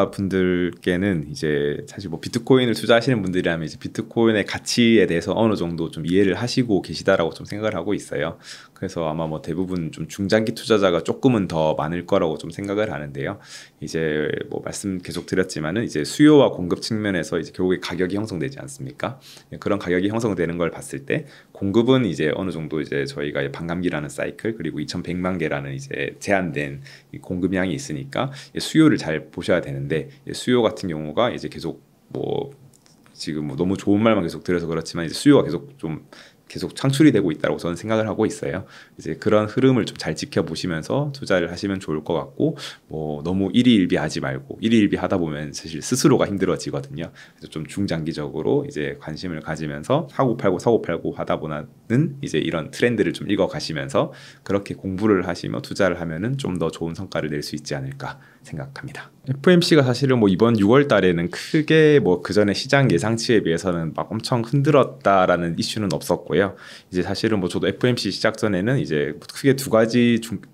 투자자분들께는 이제 사실 뭐 비트코인을 투자하시는 분들이라면 이제 비트코인의 가치에 대해서 어느 정도 좀 이해를 하시고 계시다라고 좀 생각을 하고 있어요. 그래서 아마 뭐 대부분 좀 중장기 투자자가 조금은 더 많을 거라고 좀 생각을 하는데요. 이제 뭐 말씀 계속 드렸지만은 이제 수요와 공급 측면에서 이제 결국에 가격이 형성되지 않습니까? 그런 가격이 형성되는 걸 봤을 때 공급은 이제 어느 정도 이제 저희가 반감기라는 사이클 그리고 이천백만 개라는 이제 제한된 공급량이 있으니까 수요를 잘 보셔야 되는데 수요 같은 경우가 이제 계속 뭐 지금 뭐 너무 좋은 말만 계속 들어서 그렇지만 이제 수요가 계속 좀 계속 창출이 되고 있다고 저는 생각을 하고 있어요. 이제 그런 흐름을 좀 잘 지켜보시면서 투자를 하시면 좋을 것 같고 뭐 너무 일희일비하지 말고 일희일비하다 보면 사실 스스로가 힘들어지거든요. 그래서 좀 중장기적으로 이제 관심을 가지면서 사고 팔고 사고 팔고 하다 보면은 이제 이런 트렌드를 좀 읽어가시면서 그렇게 공부를 하시며 투자를 하면은 좀 더 좋은 성과를 낼 수 있지 않을까 생각합니다. 에프오엠씨가 사실은 뭐 이번 유월 달에는 크게 뭐 그 전에 시장 예상치에 비해서는 막 엄청 흔들었다라는 이슈는 없었고요. 이제 사실은 뭐 저도 에프오엠씨 시작 전에는 이제 크게 두 가지 중,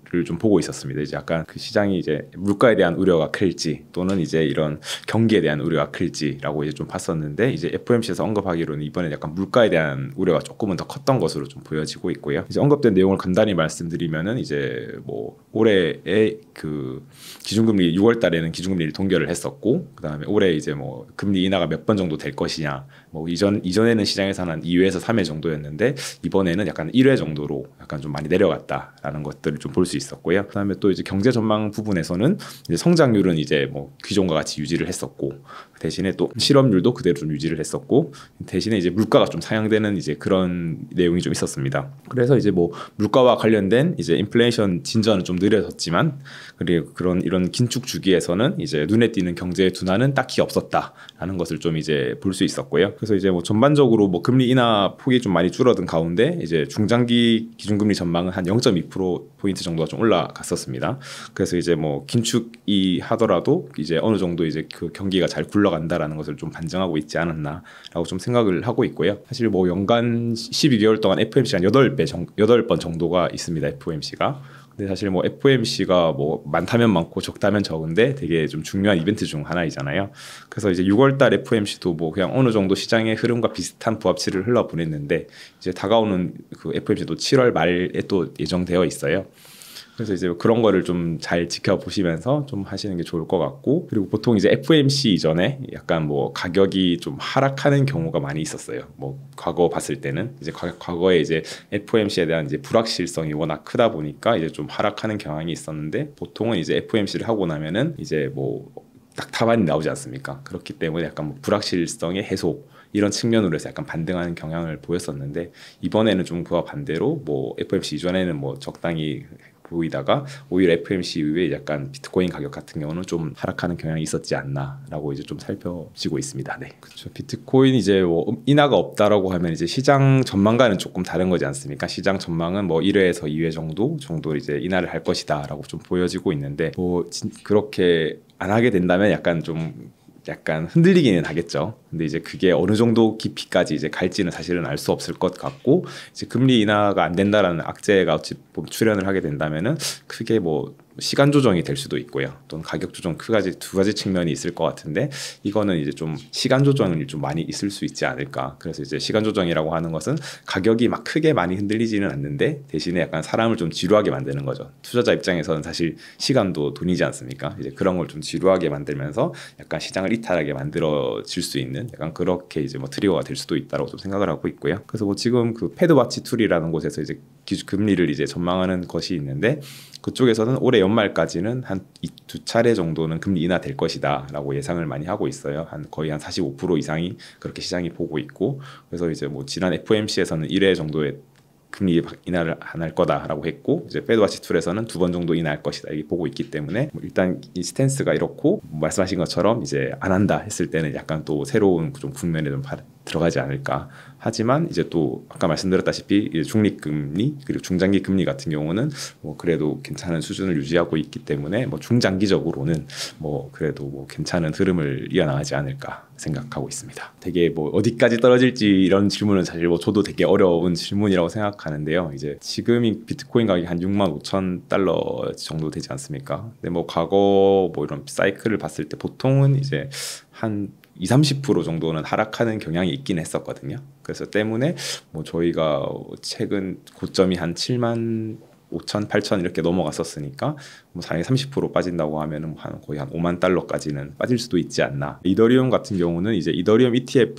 좀 보고 있었습니다. 이제 약간 그 시장이 이제 물가에 대한 우려가 클지 또는 이제 이런 경기에 대한 우려가 클지라고 이제 좀 봤었는데 이제 에프오엠씨에서 언급하기로는 이번에 약간 물가에 대한 우려가 조금은 더 컸던 것으로 좀 보여지고 있고요. 이제 언급된 내용을 간단히 말씀드리면은 이제 뭐 올해의 그 기준금리 유월 달에는 기준금리를 동결을 했었고 그다음에 올해 이제 뭐 금리 인하가 몇 번 정도 될 것이냐 뭐 이전 이전에는 시장에서는 한 이 회에서 삼 회 정도였는데 이번에는 약간 일 회 정도로 약간 좀 많이 내려갔다라는 것들을 좀 볼 수 있었고요. 그다음에 또 이제 경제 전망 부분에서는 이제 성장률은 이제 뭐 기존과 같이 유지를 했었고 대신에 또 실업률도 그대로 좀 유지를 했었고 대신에 이제 물가가 좀 상향되는 이제 그런 내용이 좀 있었습니다. 그래서 이제 뭐 물가와 관련된 이제 인플레이션 진전은 좀 느려졌지만 그리고 그런 이런 긴축 주기에서는 이제 눈에 띄는 경제의 둔화는 딱히 없었다라는 것을 좀 이제 볼 수 있었고요. 그래서 이제 뭐 전반적으로 뭐 금리 인하 폭이 좀 많이 줄어든 가운데 이제 중장기 기준금리 전망은 한 영 점 이 퍼센트 포인트 정도가 좀 올라갔었습니다. 그래서 이제 뭐 긴축이 하더라도 이제 어느 정도 이제 그 경기가 잘 굴러간다라는 것을 좀 반증하고 있지 않았나라고 좀 생각을 하고 있고요. 사실 뭐 연간 십이 개월 동안 에프오엠씨가 한 여덟 배 정, 여덟 번 정도가 있습니다. 에프오엠씨가. 근데 사실 뭐 에프오엠씨가 뭐 많다면 많고 적다면 적은데 되게 좀 중요한 이벤트 중 하나이잖아요. 그래서 이제 유월 달 에프오엠씨도 뭐 그냥 어느 정도 시장의 흐름과 비슷한 부합치를 흘러 보냈는데 이제 다가오는 그 에프오엠씨도 칠월 말에 또 예정되어 있어요. 그래서 이제 그런 거를 좀 잘 지켜보시면서 좀 하시는 게 좋을 것 같고 그리고 보통 이제 에프오엠씨 이전에 약간 뭐 가격이 좀 하락하는 경우가 많이 있었어요. 뭐 과거 봤을 때는 이제 과거에 이제 에프오엠씨에 대한 이제 불확실성이 워낙 크다 보니까 이제 좀 하락하는 경향이 있었는데 보통은 이제 에프오엠씨를 하고 나면은 이제 뭐 딱 답안이 나오지 않습니까? 그렇기 때문에 약간 뭐 불확실성의 해소 이런 측면으로 해서 약간 반등하는 경향을 보였었는데 이번에는 좀 그와 반대로 뭐 에프오엠씨 이전에는 뭐 적당히 보이다가 오히려 에프오엠씨 이후에 약간 비트코인 가격 같은 경우는 좀 하락하는 경향이 있었지 않나라고 이제 좀 살펴지고 있습니다. 네, 그렇죠. 비트코인 이제 뭐 인하가 없다라고 하면 이제 시장 전망과는 조금 다른 거지 않습니까? 시장 전망은 뭐 일 회에서 이 회 정도 정도 이제 인하를 할 것이다라고 좀 보여지고 있는데 뭐 진, 그렇게 안 하게 된다면 약간 좀 약간 흔들리기는 하겠죠. 근데 이제 그게 어느 정도 깊이까지 이제 갈지는 사실은 알 수 없을 것 같고 이제 금리 인하가 안 된다라는 악재가 어찌 보면 출현을 하게 된다면은 크게 뭐 시간 조정이 될 수도 있고요. 또는 가격 조정 두 가지 두 가지 측면이 있을 것 같은데 이거는 이제 좀 시간 조정이 좀 많이 있을 수 있지 않을까. 그래서 이제 시간 조정이라고 하는 것은 가격이 막 크게 많이 흔들리지는 않는데 대신에 약간 사람을 좀 지루하게 만드는 거죠. 투자자 입장에서는 사실 시간도 돈이지 않습니까? 이제 그런 걸 좀 지루하게 만들면서 약간 시장을 이탈하게 만들어질 수 있는 약간 그렇게 이제 뭐 트리거가 될 수도 있다고 좀 생각을 하고 있고요. 그래서 뭐 지금 그 패드와치 툴이라는 곳에서 이제 기준 금리를 이제 전망하는 것이 있는데 그쪽에서는 올해 연말까지는 한 두 차례 정도는 금리 인하될 것이다라고 예상을 많이 하고 있어요. 한 거의 한 사십오 퍼센트 이상이 그렇게 시장이 보고 있고 그래서 이제 뭐 지난 에프오엠씨에서는 일 회 정도의 금리 인하를 안 할 거다라고 했고 이제 패드와치 툴에서는 두 번 정도 인하할 것이다 이렇게 보고 있기 때문에 뭐 일단 이 스탠스가 이렇고 뭐 말씀하신 것처럼 이제 안 한다 했을 때는 약간 또 새로운 좀 국면에 좀 들어가지 않을까. 하지만 이제 또 아까 말씀드렸다시피 중립금리 그리고 중장기 금리 같은 경우는 뭐 그래도 괜찮은 수준을 유지하고 있기 때문에 뭐 중장기적으로는 뭐 그래도 뭐 괜찮은 흐름을 이어나가지 않을까 생각하고 있습니다. 되게 뭐 어디까지 떨어질지 이런 질문은 사실 뭐 저도 되게 어려운 질문이라고 생각하는데요. 이제 지금이 비트코인 가격이 한 육만 오천 달러 정도 되지 않습니까? 근데 뭐 과거 뭐 이런 사이클을 봤을 때 보통은 이제 한 이십, 삼십 퍼센트 정도는 하락하는 경향이 있긴 했었거든요. 그래서 때문에 뭐 저희가 최근 고점이 한 칠만 오천, 팔천 이렇게 넘어갔었으니까 뭐 당연히 삼십 퍼센트 빠진다고 하면은 한 거의 한 오만 달러까지는 빠질 수도 있지 않나. 이더리움 같은 경우는 이제 이더리움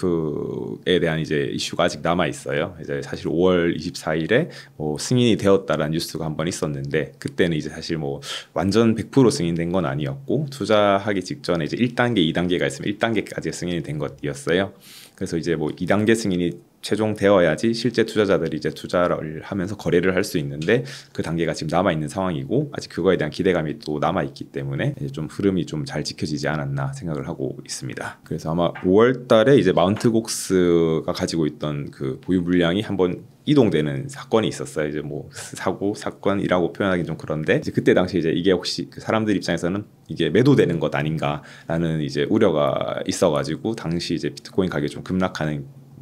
이티에프에 대한 이제 이슈가 아직 남아 있어요. 이제 사실 오월 이십사일에 뭐 승인이 되었다라는 뉴스가 한번 있었는데 그때는 이제 사실 뭐 완전 백 퍼센트 승인된 건 아니었고 투자하기 직전에 이제 일 단계, 이 단계가 있으면 일 단계까지 승인이 된 것이었어요. 그래서 이제 뭐 이 단계 승인이 최종되어야지 실제 투자자들이 이제 투자를 하면서 거래를 할 수 있는데 그 단계가 지금 남아 있는 상황이고 아직 그거에 대한 기대감이 또 남아 있기 때문에 이제 좀 흐름이 좀 잘 지켜지지 않았나 생각을 하고 있습니다. 그래서 아마 오월 달에 이제 마운트 곡스가 가지고 있던 그 보유 물량이 한번 이동되는 사건이 있었어요. 이제 뭐 사고 사건이라고 표현하기 좀 그런데 이제 그때 당시 이제 이게 혹시 그 사람들 입장에서는 이게 매도되는 것 아닌가라는 이제 우려가 있어가지고 당시 이제 비트코인 가격이 좀 급락하는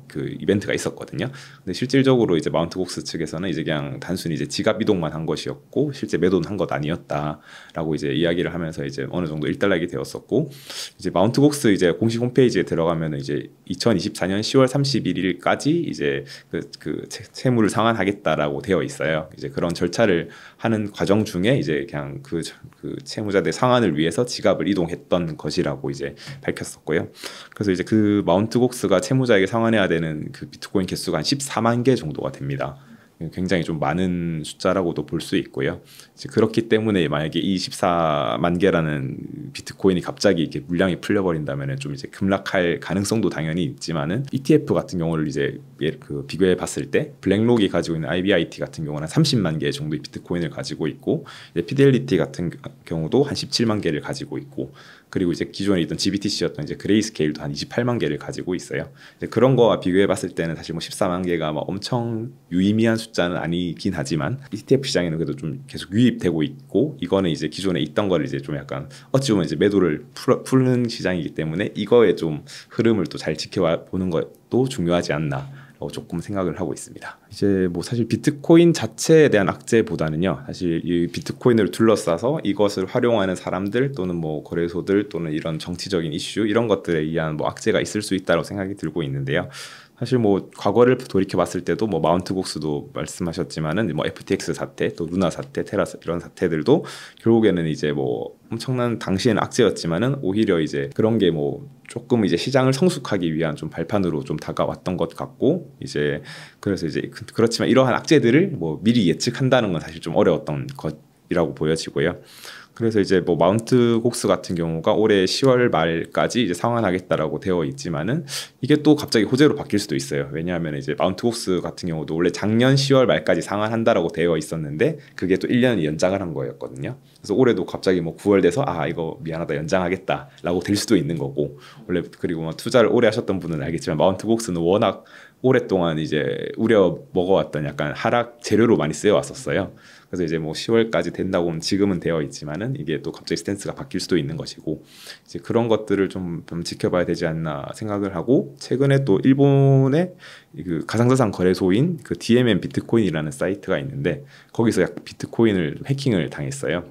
그 이벤트가 있었거든요. 근데 실질적으로 이제 마운트곡스 측에서는 이제 그냥 단순히 이제 지갑 이동만 한 것이었고 실제 매도는 한 것 아니었다라고 이제 이야기를 하면서 이제 어느 정도 일단락이 되었었고, 이제 마운트곡스 이제 공식 홈페이지에 들어가면 이제 이천이십사 년 시월 삼십일일까지 이제 그, 그 채무를 상환하겠다라고 되어 있어요. 이제 그런 절차를 하는 과정 중에 이제 그냥 그, 그 채무자들 상환을 위해서 지갑을 이동했던 것이라고 이제 밝혔었고요. 그래서 이제 그 마운트곡스가 채무자에게 상환해야 되는 그 비트코인 개수가 한 십사만 개 정도가 됩니다. 굉장히 좀 많은 숫자라고도 볼 수 있고요. 이제 그렇기 때문에 만약에 이 십사만 개라는 비트코인이 갑자기 이렇게 물량이 풀려버린다면 좀 이제 급락할 가능성도 당연히 있지만은 이티에프 같은 경우를 이제 그 비교해 봤을 때 블랙록이 가지고 있는 아이비아이티 같은 경우는 삼십만 개 정도의 비트코인을 가지고 있고, 이제 피델리티 같은 경우도 한 십칠만 개를 가지고 있고, 그리고 이제 기존에 있던 지비티씨였던 이제 그레이스케일도 한 이십팔만 개를 가지고 있어요. 그런 거와 비교해 봤을 때는 사실 뭐 십사만 개가 막 엄청 유의미한 숫자는 아니긴 하지만 이티에프 시장에는 그래도 좀 계속 유입되고 있고, 이거는 이제 기존에 있던 거를 이제 좀 약간 어찌 보면 이제 매도를 풀어, 푸는 시장이기 때문에 이거의 좀 흐름을 또 잘 지켜보는 것도 중요하지 않나 조금 생각을 하고 있습니다. 이제 뭐 사실 비트코인 자체에 대한 악재보다는요, 사실 이 비트코인을 둘러싸서 이것을 활용하는 사람들 또는 뭐 거래소들 또는 이런 정치적인 이슈 이런 것들에 의한 뭐 악재가 있을 수 있다고 생각이 들고 있는데요. 사실 뭐 과거를 돌이켜 봤을 때도 뭐 마운트곡스도 말씀하셨지만은 뭐 에프티엑스 사태, 또 루나 사태, 테라 이런 사태들도 결국에는 이제 뭐 엄청난 당시에는 악재였지만은 오히려 이제 그런 게 뭐 조금 이제 시장을 성숙하기 위한 좀 발판으로 좀 다가왔던 것 같고, 이제 그래서 이제 그렇지만 이러한 악재들을 뭐 미리 예측한다는 건 사실 좀 어려웠던 것이라고 보여지고요. 그래서 이제 뭐 마운트곡스 같은 경우가 올해 시월 말까지 이제 상환하겠다라고 되어 있지만은 이게 또 갑자기 호재로 바뀔 수도 있어요. 왜냐하면 이제 마운트곡스 같은 경우도 원래 작년 시월 말까지 상환한다라고 되어 있었는데 그게 또 일 년 연장을 한 거였거든요. 그래서 올해도 갑자기 뭐 구월 돼서 아 이거 미안하다 연장하겠다라고 될 수도 있는 거고, 원래 그리고 뭐 투자를 오래 하셨던 분은 알겠지만 마운트곡스는 워낙 오랫동안 이제 우려 먹어왔던 약간 하락 재료로 많이 쓰여 왔었어요. 그래서 이제 뭐 시월까지 된다고 하면 지금은 되어 있지만은 이게 또 갑자기 스탠스가 바뀔 수도 있는 것이고, 이제 그런 것들을 좀, 좀 지켜봐야 되지 않나 생각을 하고, 최근에 또 일본의 그 가상자산 거래소인 그 디엠엠 비트코인이라는 사이트가 있는데 거기서 약 비트코인을 해킹을 당했어요.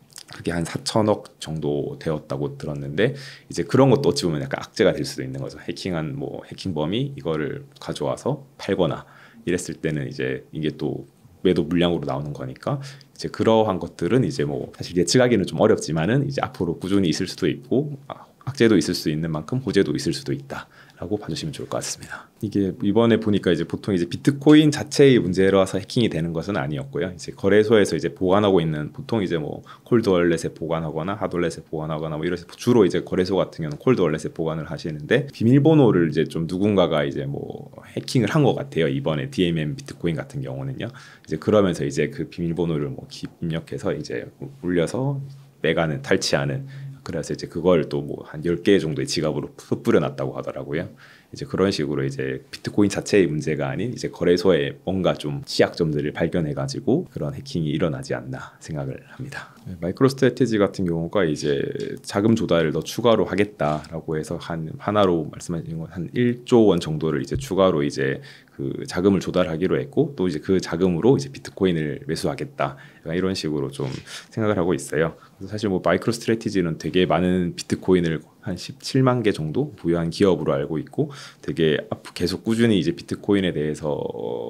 그게 한 사천억 정도 되었다고 들었는데, 이제 그런 것도 어찌 보면 약간 악재가 될 수도 있는 거죠. 해킹한 뭐 해킹범이 이거를 가져와서 팔거나 이랬을 때는 이제 이게 또 매도 물량으로 나오는 거니까, 이제 그러한 것들은 이제 뭐 사실 예측하기는 좀 어렵지만은 이제 앞으로 꾸준히 있을 수도 있고 악재도 있을 수 있는 만큼 호재도 있을 수도 있다라고 봐주시면 좋을 것 같습니다. 이게 이번에 보니까 이제 보통 이제 비트코인 자체의 문제라서 해킹이 되는 것은 아니었고요. 이제 거래소에서 이제 보관하고 있는, 보통 이제 뭐 콜드 월렛에 보관하거나 핫 월렛에 보관하거나 뭐 이런, 주로 이제 거래소 같은 경우는 콜드 월렛에 보관을 하시는데 비밀번호를 이제 좀 누군가가 이제 뭐 해킹을 한 것 같아요. 이번에 디엠엠 비트코인 같은 경우는요. 이제 그러면서 이제 그 비밀번호를 뭐 입력해서 이제 올려서 빼가는, 탈취하는, 그래서 이제 그걸 또 뭐 한 열 개 정도의 지갑으로 뿌려놨다고 하더라고요. 이제 그런 식으로 이제 비트코인 자체의 문제가 아닌 이제 거래소에 뭔가 좀 취약점들을 발견해가지고 그런 해킹이 일어나지 않나 생각을 합니다. 마이크로 스트래티지 같은 경우가 이제 자금 조달을 더 추가로 하겠다라고 해서 한 하나로 말씀하신 건 한 일조 원 정도를 이제 추가로 이제 그 자금을 조달하기로 했고, 또 이제 그 자금으로 이제 비트코인을 매수하겠다, 이런 식으로 좀 생각을 하고 있어요. 그래서 사실 뭐 마이크로 스트래티지는 되게 많은 비트코인을 한 십칠만 개 정도 보유한 기업으로 알고 있고, 되게 계속 꾸준히 이제 비트코인에 대해서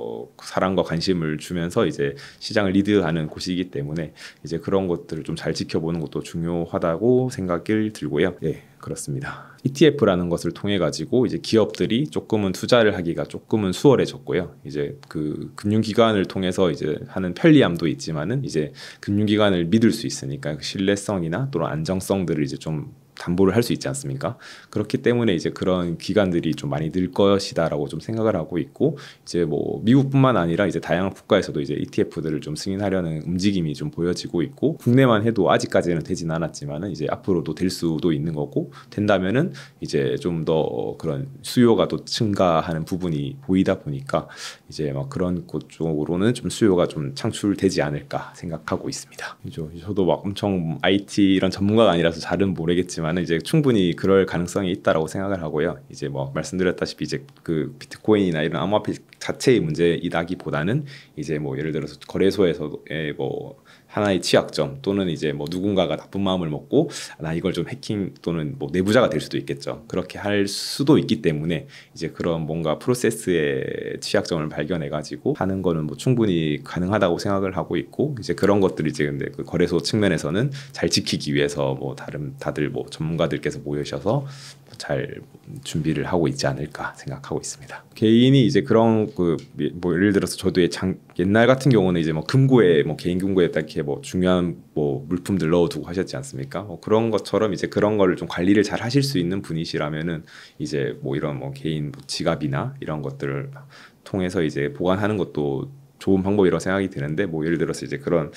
사랑과 관심을 주면서 이제 시장을 리드하는 곳이기 때문에 이제 그런 것들을 좀 잘 지켜보는 것도 중요하다고 생각을 들고요. 예, 그렇습니다. 이티에프라는 것을 통해 가지고 이제 기업들이 조금은 투자를 하기가 조금은 수월해졌고요. 이제 그 금융기관을 통해서 이제 하는 편리함도 있지만은 이제 금융기관을 믿을 수 있으니까 그 신뢰성이나 또는 안정성들을 이제 좀 담보를 할 수 있지 않습니까? 그렇기 때문에 이제 그런 기관들이 좀 많이 늘 것이다라고 좀 생각을 하고 있고, 이제 뭐 미국뿐만 아니라 이제 다양한 국가에서도 이제 이티에프들을 좀 승인하려는 움직임이 좀 보여지고 있고, 국내만 해도 아직까지는 되진 않았지만은 이제 앞으로도 될 수도 있는 거고, 된다면은 이제 좀 더 그런 수요가 또 증가하는 부분이 보이다 보니까 이제 막 그런 곳 쪽으로는 좀 수요가 좀 창출되지 않을까 생각하고 있습니다. 저도 막 엄청 아이티 이런 전문가가 아니라서 잘은 모르겠지만 모르겠지만 이제 충분히 그럴 가능성이 있다라고 생각을 하고요. 이제 뭐 말씀드렸다시피 이제 그 비트코인이나 이런 암호화폐 자체의 문제이다기보다는 이제 뭐 예를 들어서 거래소에서의 뭐 하나의 취약점 또는 이제 뭐 누군가가 나쁜 마음을 먹고 나 이걸 좀 해킹 또는 뭐 내부자가 될 수도 있겠죠. 그렇게 할 수도 있기 때문에 이제 그런 뭔가 프로세스의 취약점을 발견해 가지고 하는 거는 뭐 충분히 가능하다고 생각을 하고 있고 이제 그런 것들이 이제 근데 그 거래소 측면에서는 잘 지키기 위해서 뭐 다른 다들 뭐 전문가들께서 모이셔서 잘 준비를 하고 있지 않을까 생각하고 있습니다. 개인이 이제 그런 그 뭐 예를 들어서 저도 장, 옛날 같은 경우는 이제 뭐 금고에 뭐 개인 금고에 딱 이렇게 뭐 중요한 뭐 물품들 넣어두고 하셨지 않습니까? 뭐 그런 것처럼 이제 그런 거를 좀 관리를 잘 하실 수 있는 분이시라면은 이제 뭐 이런 뭐 개인 지갑이나 이런 것들을 통해서 이제 보관하는 것도 좋은 방법이라고 생각이 드는데 뭐 예를 들어서 이제 그런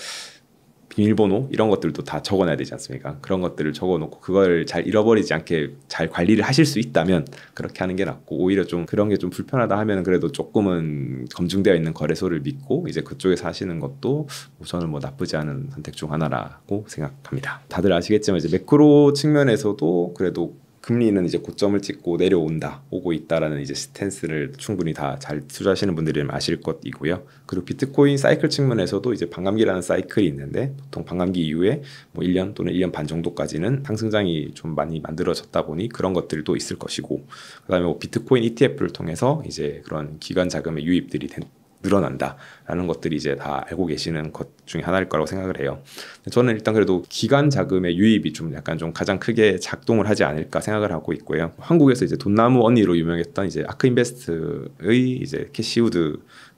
비밀번호 이런 것들도 다 적어놔야 되지 않습니까? 그런 것들을 적어놓고 그걸 잘 잃어버리지 않게 잘 관리를 하실 수 있다면 그렇게 하는 게 낫고 오히려 좀 그런 게 좀 불편하다 하면 그래도 조금은 검증되어 있는 거래소를 믿고 이제 그쪽에서 하시는 것도 저는 뭐 나쁘지 않은 선택 중 하나라고 생각합니다. 다들 아시겠지만 이제 매크로 측면에서도 그래도 금리는 이제 고점을 찍고 내려온다, 오고 있다라는 이제 스탠스를 충분히 다 잘 투자하시는 분들은 아실 것이고요. 그리고 비트코인 사이클 측면에서도 이제 반감기라는 사이클이 있는데 보통 반감기 이후에 뭐 일 년 또는 일 년 반 정도까지는 상승장이 좀 많이 만들어졌다 보니 그런 것들도 있을 것이고, 그다음에 뭐 비트코인 이티에프를 통해서 이제 그런 기관 자금의 유입들이 된 늘어난다라는 것들이 이제 다 알고 계시는 것 중에 하나일 거라고 생각을 해요. 저는 일단 그래도 기관 자금의 유입이 좀 약간 좀 가장 크게 작동을 하지 않을까 생각을 하고 있고요. 한국에서 이제 돈나무 언니로 유명했던 이제 아크인베스트의 이제 캐시우드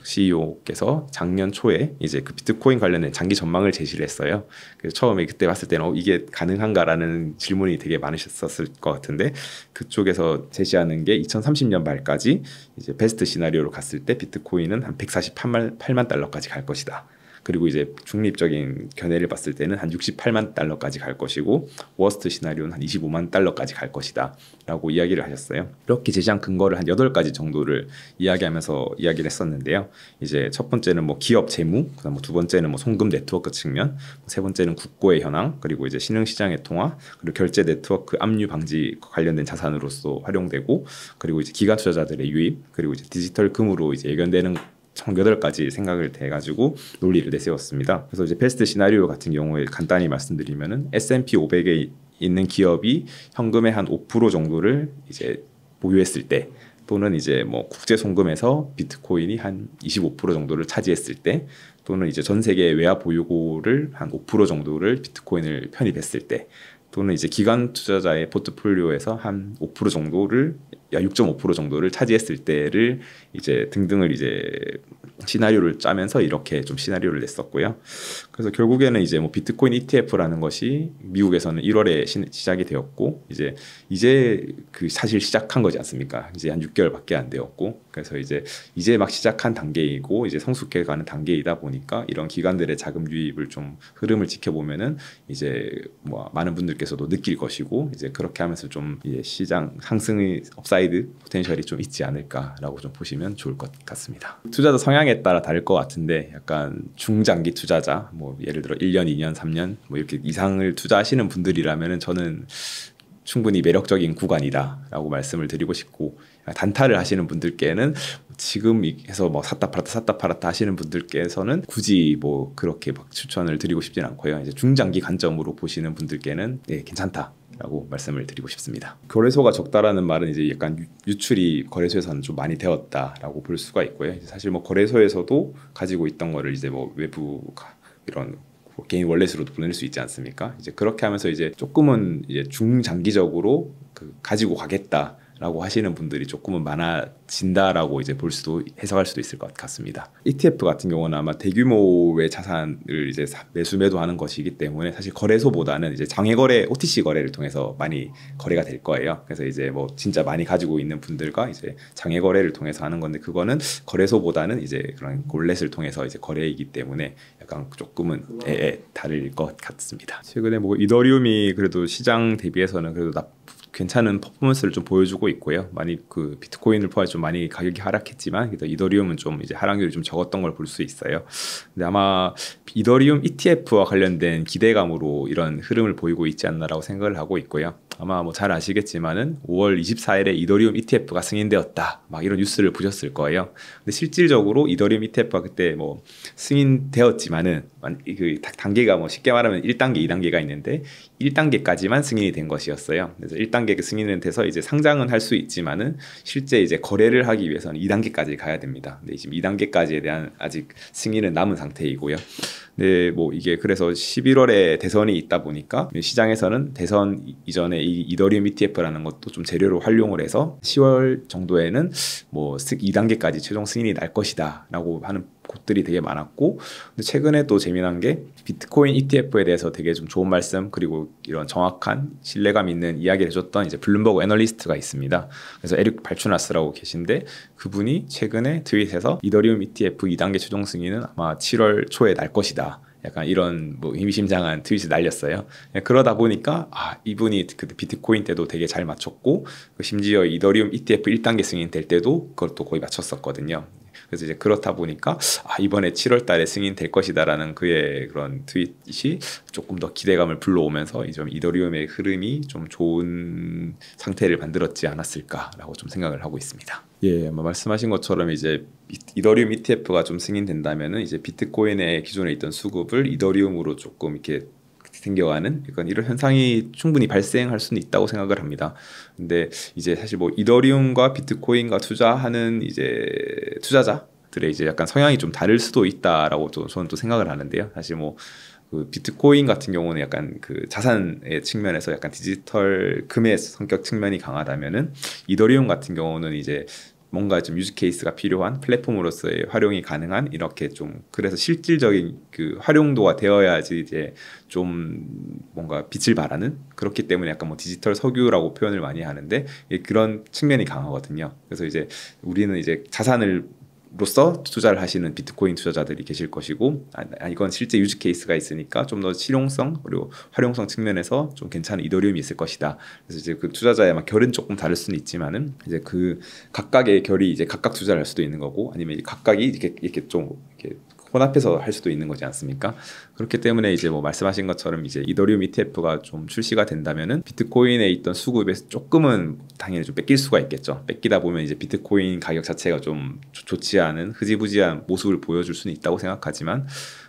씨이오께서 작년 초에 이제 그 비트코인 관련된 장기 전망을 제시를 했어요. 그래서 처음에 그때 봤을 때는 어, 이게 가능한가라는 질문이 되게 많으셨을 것 같은데 그쪽에서 제시하는 게 이천삼십 년 말까지 이제 베스트 시나리오로 갔을 때 비트코인은 한 백사십팔만 달러까지 갈 것이다. 그리고 이제 중립적인 견해를 봤을 때는 한 육십팔만 달러까지 갈 것이고 워스트 시나리오는 한 이십오만 달러까지 갈 것이다 라고 이야기를 하셨어요. 이렇게 제시한 근거를 한 여덟 가지 정도를 이야기하면서 이야기를 했었는데요. 이제 첫 번째는 뭐 기업 재무, 그다음 뭐 두 번째는 뭐 송금 네트워크 측면, 세 번째는 국고의 현황, 그리고 이제 신흥시장의 통화, 그리고 결제 네트워크 압류 방지 관련된 자산으로서 활용되고, 그리고 이제 기관 투자자들의 유입, 그리고 이제 디지털 금으로 이제 예견되는 총 여덟 가지 생각을 대가지고 논리를 내세웠습니다. 그래서 이제 베스트 시나리오 같은 경우에 간단히 말씀드리면은 에스 앤 피 오백에 있는 기업이 현금의 한 오 퍼센트 정도를 이제 보유했을 때, 또는 이제 뭐 국제 송금에서 비트코인이 한 이십오 퍼센트 정도를 차지했을 때, 또는 이제 전 세계 외화 보유고를 한 오 퍼센트 정도를 비트코인을 편입했을 때, 또는 이제 기관 투자자의 포트폴리오에서 한 오 퍼센트 정도를 육 점 오 퍼센트 정도를 차지했을 때를 이제 등등을 이제 시나리오를 짜면서 이렇게 좀 시나리오를 냈었고요. 그래서 결국에는 이제 뭐 비트코인 이티에프라는 것이 미국에서는 일월에 시, 시작이 되었고 이제 이제 그 사실 시작한 거지 않습니까? 이제 한 육 개월밖에 안 되었고, 그래서 이제 이제 막 시작한 단계이고 이제 성숙해 가는 단계이다 보니까 이런 기관들의 자금 유입을 좀 흐름을 지켜보면은 이제 뭐 많은 분들께서도 느낄 것이고 이제 그렇게 하면서 좀 이제 시장 상승의 업사이드 포텐셜이 좀 있지 않을까라고 좀 보시면 좋을 것 같습니다. 투자자 성향에 따라 다를 것 같은데 약간 중장기 투자자, 뭐 예를 들어 일 년, 이 년, 삼 년 뭐 이렇게 이상을 투자하시는 분들이라면은 저는 충분히 매력적인 구간이다라고 말씀을 드리고 싶고, 단타를 하시는 분들께는 지금 해서 뭐 샀다 팔았다 샀다 팔았다 하시는 분들께서는 굳이 뭐 그렇게 막 추천을 드리고 싶진 않고요. 이제 중장기 관점으로 보시는 분들께는 네, 괜찮다 라고 말씀을 드리고 싶습니다. 거래소가 적다라는 말은 이제 약간 유출이 거래소에서는 좀 많이 되었다라고 볼 수가 있고요. 사실 뭐 거래소에서도 가지고 있던 거를 이제 뭐 외부 이런 개인 월렛으로도 보낼 수 있지 않습니까? 이제 그렇게 하면서 이제 조금은 이제 중장기적으로 그 가지고 가겠다. 라고 하시는 분들이 조금은 많아진다라고 이제 볼 수도 해석할 수도 있을 것 같습니다. 이티에프 같은 경우는 아마 대규모의 자산을 이제 매수 매도하는 것이기 때문에 사실 거래소보다는 이제 장외 거래, 오티씨 거래를 통해서 많이 거래가 될 거예요. 그래서 이제 뭐 진짜 많이 가지고 있는 분들과 이제 장외 거래를 통해서 하는 건데 그거는 거래소보다는 이제 그런 골렛을 통해서 이제 거래이기 때문에 약간 조금은 에, 에, 다를 것 같습니다. 최근에 뭐 이더리움이 그래도 시장 대비해서는 그래도 나 괜찮은 퍼포먼스를 좀 보여주고 있고요. 많이 그 비트코인을 포함해 좀 많이 가격이 하락했지만 그래도 이더리움은 좀 이제 하락률이 좀 적었던 걸 볼 수 있어요. 근데 아마 이더리움 이티에프와 관련된 기대감으로 이런 흐름을 보이고 있지 않나라고 생각을 하고 있고요. 아마 뭐 잘 아시겠지만은 오월 이십사일에 이더리움 이티에프가 승인되었다 막 이런 뉴스를 보셨을 거예요. 근데 실질적으로 이더리움 이티에프가 그때 뭐 승인되었지만은 그 단계가 뭐 쉽게 말하면 일 단계, 이 단계가 있는데 일 단계까지만 승인이 된 것이었어요. 그래서 일 단계 그 승인은 돼서 이제 상장은 할 수 있지만은 실제 이제 거래를 하기 위해서는 이 단계까지 가야 됩니다. 근데 지금 이 단계까지에 대한 아직 승인은 남은 상태이고요. 네, 뭐 이게 그래서 십일월에 대선이 있다 보니까 시장에서는 대선 이전에 이 이더리움 이티에프라는 것도 좀 재료로 활용을 해서 시월 정도에는 뭐 이 단계까지 최종 승인이 날 것이다라고 하는 곳들이 되게 많았고, 근데 최근에 또 재미난 게 비트코인 이티에프에 대해서 되게 좀 좋은 말씀 그리고 이런 정확한 신뢰감 있는 이야기를 해줬던 이제 블룸버그 애널리스트가 있습니다. 그래서 에릭 발추나스라고 계신데 그분이 최근에 트윗에서 이더리움 이티에프 이 단계 최종 승인은 아마 칠월 초에 날 것이다. 약간 이런 뭐 의미심장한 트윗을 날렸어요. 그러다 보니까 아 이분이 그때 비트코인 때도 되게 잘 맞췄고 심지어 이더리움 이티에프 일 단계 승인 될 때도 그것도 거의 맞췄었거든요. 그래서 이제 그렇다 보니까 아 이번에 칠월 달에 승인될 것이다라는 그의 그런 트윗이 조금 더 기대감을 불러오면서 좀 이더리움의 흐름이 좀 좋은 상태를 만들었지 않았을까라고 좀 생각을 하고 있습니다. 예, 뭐 말씀하신 것처럼 이제 이더리움 이티에프가 좀 승인된다면은 이제 비트코인의 기존에 있던 수급을 이더리움으로 조금 이렇게 생겨가는 약간 이런 현상이 충분히 발생할 수는 있다고 생각을 합니다. 근데 이제 사실 뭐 이더리움과 비트코인과 투자하는 이제 투자자들의 이제 약간 성향이 좀 다를 수도 있다라고 또 저는 또 생각을 하는데요. 사실 뭐 그 비트코인 같은 경우는 약간 그 자산의 측면에서 약간 디지털 금의 성격 측면이 강하다면은 이더리움 같은 경우는 이제 뭔가 좀 유즈 케이스가 필요한 플랫폼으로서의 활용이 가능한 이렇게 좀 그래서 실질적인 그 활용도가 되어야지 이제 좀 뭔가 빛을 발하는 그렇기 때문에 약간 뭐 디지털 석유라고 표현을 많이 하는데 그런 측면이 강하거든요. 그래서 이제 우리는 이제 자산을 로서 투자를 하시는 비트코인 투자자들이 계실 것이고 아, 이건 실제 유즈 케이스가 있으니까 좀 더 실용성 그리고 활용성 측면에서 좀 괜찮은 이더리움이 있을 것이다. 그래서 이제 그 투자자의 막 결은 조금 다를 수는 있지만은 이제 그 각각의 결이 이제 각각 투자를 할 수도 있는 거고 아니면 각각이 이렇게 이렇게 좀 이렇게 혼합해서 할 수도 있는 거지 않습니까? 그렇기 때문에 이제 뭐 말씀하신 것처럼 이제 이더리움 이티에프가 좀 출시가 된다면은 비트코인에 있던 수급에서 조금은 당연히 좀 뺏길 수가 있겠죠. 뺏기다 보면 이제 비트코인 가격 자체가 좀 좋지 않은 흐지부지한 모습을 보여줄 수는 있다고 생각하지만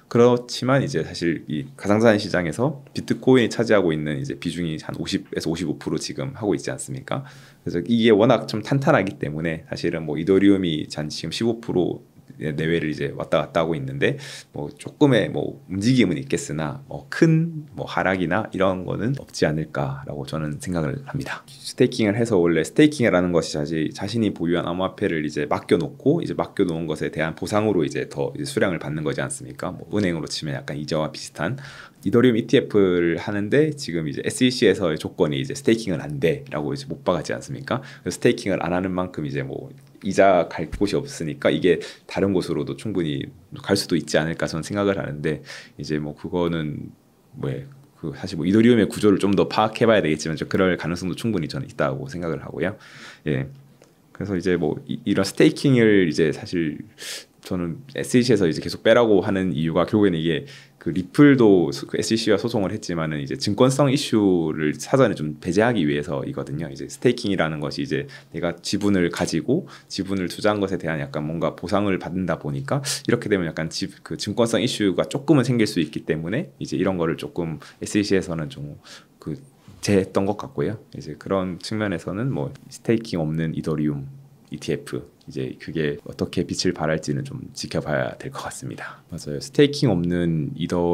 그렇지만 이제 사실 이 가상자산 시장에서 비트코인이 차지하고 있는 이제 비중이 한 오십에서 오십오 퍼센트 지금 하고 있지 않습니까? 그래서 이게 워낙 좀 탄탄하기 때문에 사실은 뭐 이더리움이 한 지금 십오 퍼센트 내외를 이제 왔다 갔다 하고 있는데 뭐 조금의 뭐 움직임은 있겠으나 뭐 큰 뭐 하락이나 이런 거는 없지 않을까라고 저는 생각을 합니다. 스테이킹을 해서 원래 스테이킹이라는 것이 자신, 자신이 보유한 암호화폐를 이제 맡겨놓고 이제 맡겨놓은 것에 대한 보상으로 이제 더 이제 수량을 받는 거지 않습니까? 뭐 은행으로 치면 약간 이자와 비슷한 이더리움 이티에프를 하는데 지금 이제 에스이씨에서의 조건이 이제 스테이킹은 안 돼라고 이제 못 박았지 않습니까? 그래서 스테이킹을 안 하는 만큼 이제 뭐 이자 갈 곳이 없으니까 이게 다른 곳으로도 충분히 갈 수도 있지 않을까 저는 생각을 하는데 이제 뭐 그거는 뭐그 사실 뭐 이더리움의 구조를 좀 더 파악해봐야 되겠지만 저 그럴 가능성도 충분히 저는 있다고 생각을 하고요. 예. 그래서 이제 뭐 이, 이런 스테이킹을 이제 사실 저는 에스이씨에서 이제 계속 빼라고 하는 이유가 결국에는 이게 그 리플도 그 에스이씨와 소송을 했지만은 이제 증권성 이슈를 사전에 좀 배제하기 위해서이거든요. 이제 스테이킹이라는 것이 이제 내가 지분을 가지고 지분을 투자한 것에 대한 약간 뭔가 보상을 받는다 보니까 이렇게 되면 약간 지, 그 증권성 이슈가 조금은 생길 수 있기 때문에 이제 이런 거를 조금 에스이씨에서는 좀 그 제했던 것 같고요. 이제 그런 측면에서는 뭐 스테이킹 없는 이더리움 이티에프 이제 그게 어떻게 빛을 발할지는 좀 지켜봐야 될 것 같습니다. 맞아요. 스테이킹 없는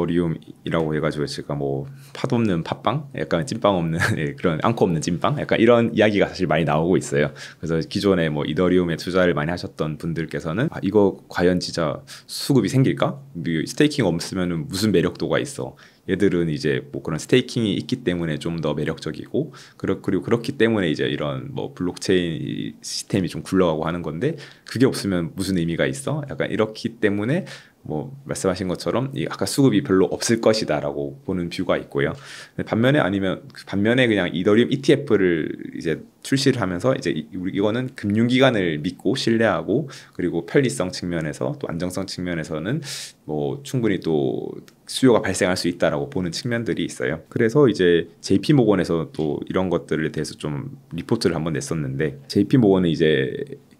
이더리움이라고 해가지고 제가 뭐 팥 없는 팥빵, 약간 찐빵 없는 그런 앙코 없는 찐빵, 약간 이런 이야기가 사실 많이 나오고 있어요. 그래서 기존에 뭐 이더리움에 투자를 많이 하셨던 분들께서는 아, 이거 과연 진짜 수급이 생길까? 스테이킹 없으면 무슨 매력도가 있어? 얘들은 이제 뭐 그런 스테이킹이 있기 때문에 좀 더 매력적이고 그리고 그렇기 때문에 이제 이런 뭐 블록체인 시스템이 좀 굴러가고 하는 건데 그게 없으면 무슨 의미가 있어? 약간 이렇기 때문에 뭐 말씀하신 것처럼 이 아까 수급이 별로 없을 것이다라고 보는 뷰가 있고요. 반면에 아니면 반면에 그냥 이더리움 이티에프를 이제 출시를 하면서 이제 이- 이거는 금융기관을 믿고 신뢰하고 그리고 편리성 측면에서 또 안정성 측면에서는 뭐 충분히 또 수요가 발생할 수 있다라고 보는 측면들이 있어요. 그래서 이제 제이피모건에서 또 이런 것들에 대해서 좀 리포트를 한번 냈었는데 제이피모건은 이제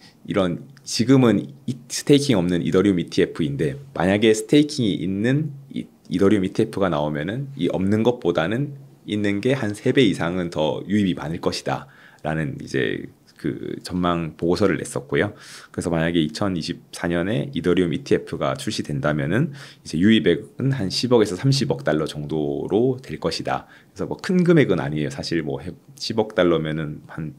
이런 지금은 이, 스테이킹 없는 이더리움 이티에프인데 만약에 스테이킹이 있는 이, 이더리움 이티에프가 나오면은 이 없는 것보다는 있는 게 한 세 배 이상은 더 유입이 많을 것이다 라는 이제 그 전망 보고서를 냈었고요. 그래서 만약에 이천이십사 년에 이더리움 이티에프가 출시된다면은 이제 유입액은 한 십억에서 삼십억 달러 정도로 될 것이다. 그래서 뭐 큰 금액은 아니에요. 사실 뭐 십억 달러면은 한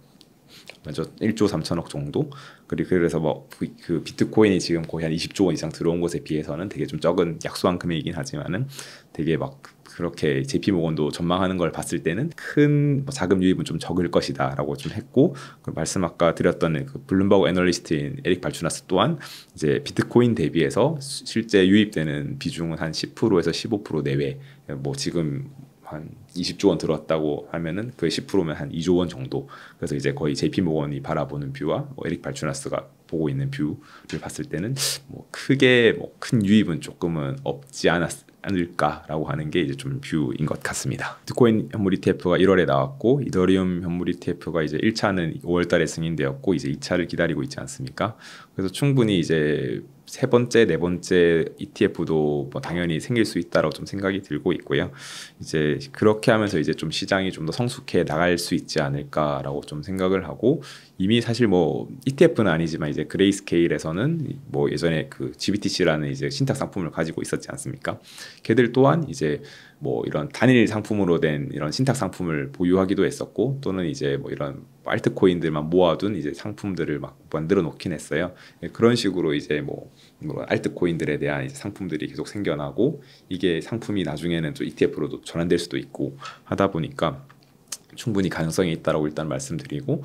맞아 일조 삼천억 정도. 그리고 그래서 뭐 그 비트코인이 지금 거의 한 이십조 원 이상 들어온 것에 비해서는 되게 좀 적은 약소한 금액이긴 하지만은 되게 막 그렇게 제이피모건도 전망하는 걸 봤을 때는 큰 자금 유입은 좀 적을 것이다라고 좀 했고 그 말씀 아까 드렸던 그 블룸버그 애널리스트인 에릭 발추나스 또한 이제 비트코인 대비해서 실제 유입되는 비중은 한 십 퍼센트에서 십오 퍼센트 내외 뭐 지금 한 이십조 원 들어왔다고 하면은 그게 십 퍼센트면 한 이조 원 정도. 그래서 이제 거의 제이피모건이 바라보는 뷰와 뭐 에릭 발추나스가 보고 있는 뷰를 봤을 때는 뭐 크게 뭐 큰 유입은 조금은 없지 않았 않을까라고 하는 게 이제 좀 뷰인 것 같습니다. 비트코인 현물 이티에프가 일월에 나왔고 이더리움 현물 이티에프가 이제 일 차는 오월달에 승인되었고 이제 이 차를 기다리고 있지 않습니까? 그래서 충분히 이제 세 번째, 네 번째 이티에프도 뭐 당연히 생길 수 있다라고 좀 생각이 들고 있고요. 이제 그렇게 하면서 이제 좀 시장이 좀 더 성숙해 나갈 수 있지 않을까라고 좀 생각을 하고 이미 사실 뭐 이티에프는 아니지만 이제 그레이스케일에서는 뭐 예전에 그 지비티씨라는 이제 신탁 상품을 가지고 있었지 않습니까? 걔들 또한 이제 뭐 이런 단일 상품으로 된 이런 신탁 상품을 보유하기도 했었고 또는 이제 뭐 이런 알트코인들만 모아둔 이제 상품들을 막 만들어 놓긴 했어요. 그런 식으로 이제 뭐, 뭐 알트코인들에 대한 이제 상품들이 계속 생겨나고 이게 상품이 나중에는 또 이티에프로도 전환될 수도 있고 하다 보니까 충분히 가능성이 있다라고 일단 말씀드리고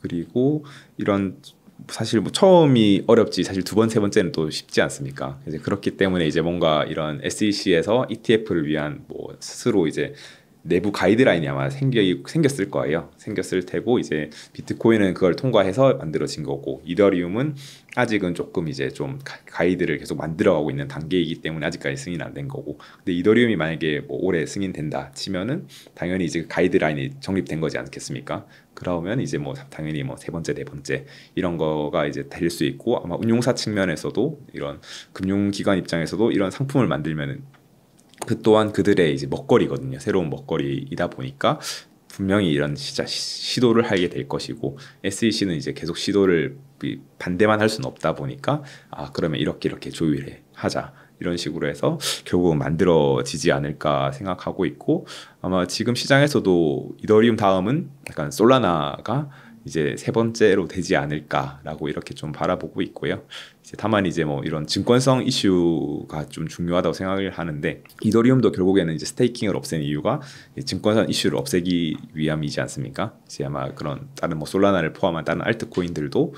그리고 이런 사실 뭐 처음이 어렵지 사실 두 번, 세 번째는 또 쉽지 않습니까? 이제 그렇기 때문에 이제 뭔가 이런 에스이씨에서 이티에프를 위한 뭐 스스로 이제 내부 가이드라인이 아마 생겨, 생겼을 거예요. 생겼을 테고 이제 비트코인은 그걸 통과해서 만들어진 거고 이더리움은 아직은 조금 이제 좀 가이드를 계속 만들어가고 있는 단계이기 때문에 아직까지 승인 안 된 거고 근데 이더리움이 만약에 뭐 올해 승인된다 치면은 당연히 이제 가이드라인이 정립된 거지 않겠습니까? 그러면 이제 뭐 당연히 뭐 세 번째, 네 번째 이런 거가 이제 될 수 있고 아마 운용사 측면에서도 이런 금융기관 입장에서도 이런 상품을 만들면은 그 또한 그들의 이제 먹거리거든요. 새로운 먹거리이다 보니까 분명히 이런 시자, 시도를 하게 될 것이고 에스이씨는 이제 계속 시도를 반대만 할 수는 없다 보니까 아 그러면 이렇게 이렇게 조율해 하자 이런 식으로 해서 결국은 만들어지지 않을까 생각하고 있고 아마 지금 시장에서도 이더리움 다음은 약간 솔라나가 이제 세 번째로 되지 않을까라고 이렇게 좀 바라보고 있고요. 이제 다만 이제 뭐 이런 증권성 이슈가 좀 중요하다고 생각을 하는데 이더리움도 결국에는 이제 스테이킹을 없앤 이유가 증권성 이슈를 없애기 위함이지 않습니까? 이제 아마 그런 다른 뭐 솔라나를 포함한 다른 알트코인들도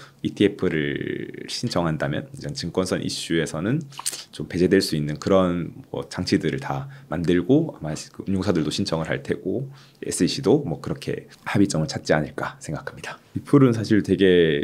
이티에프를 신청한다면 이제 증권성 이슈에서는 좀 배제될 수 있는 그런 뭐 장치들을 다 만들고 아마 그 운용사들도 신청을 할 테고 에스이씨도 뭐 그렇게 합의점을 찾지 않을까 생각합니다. 리플은 사실 되게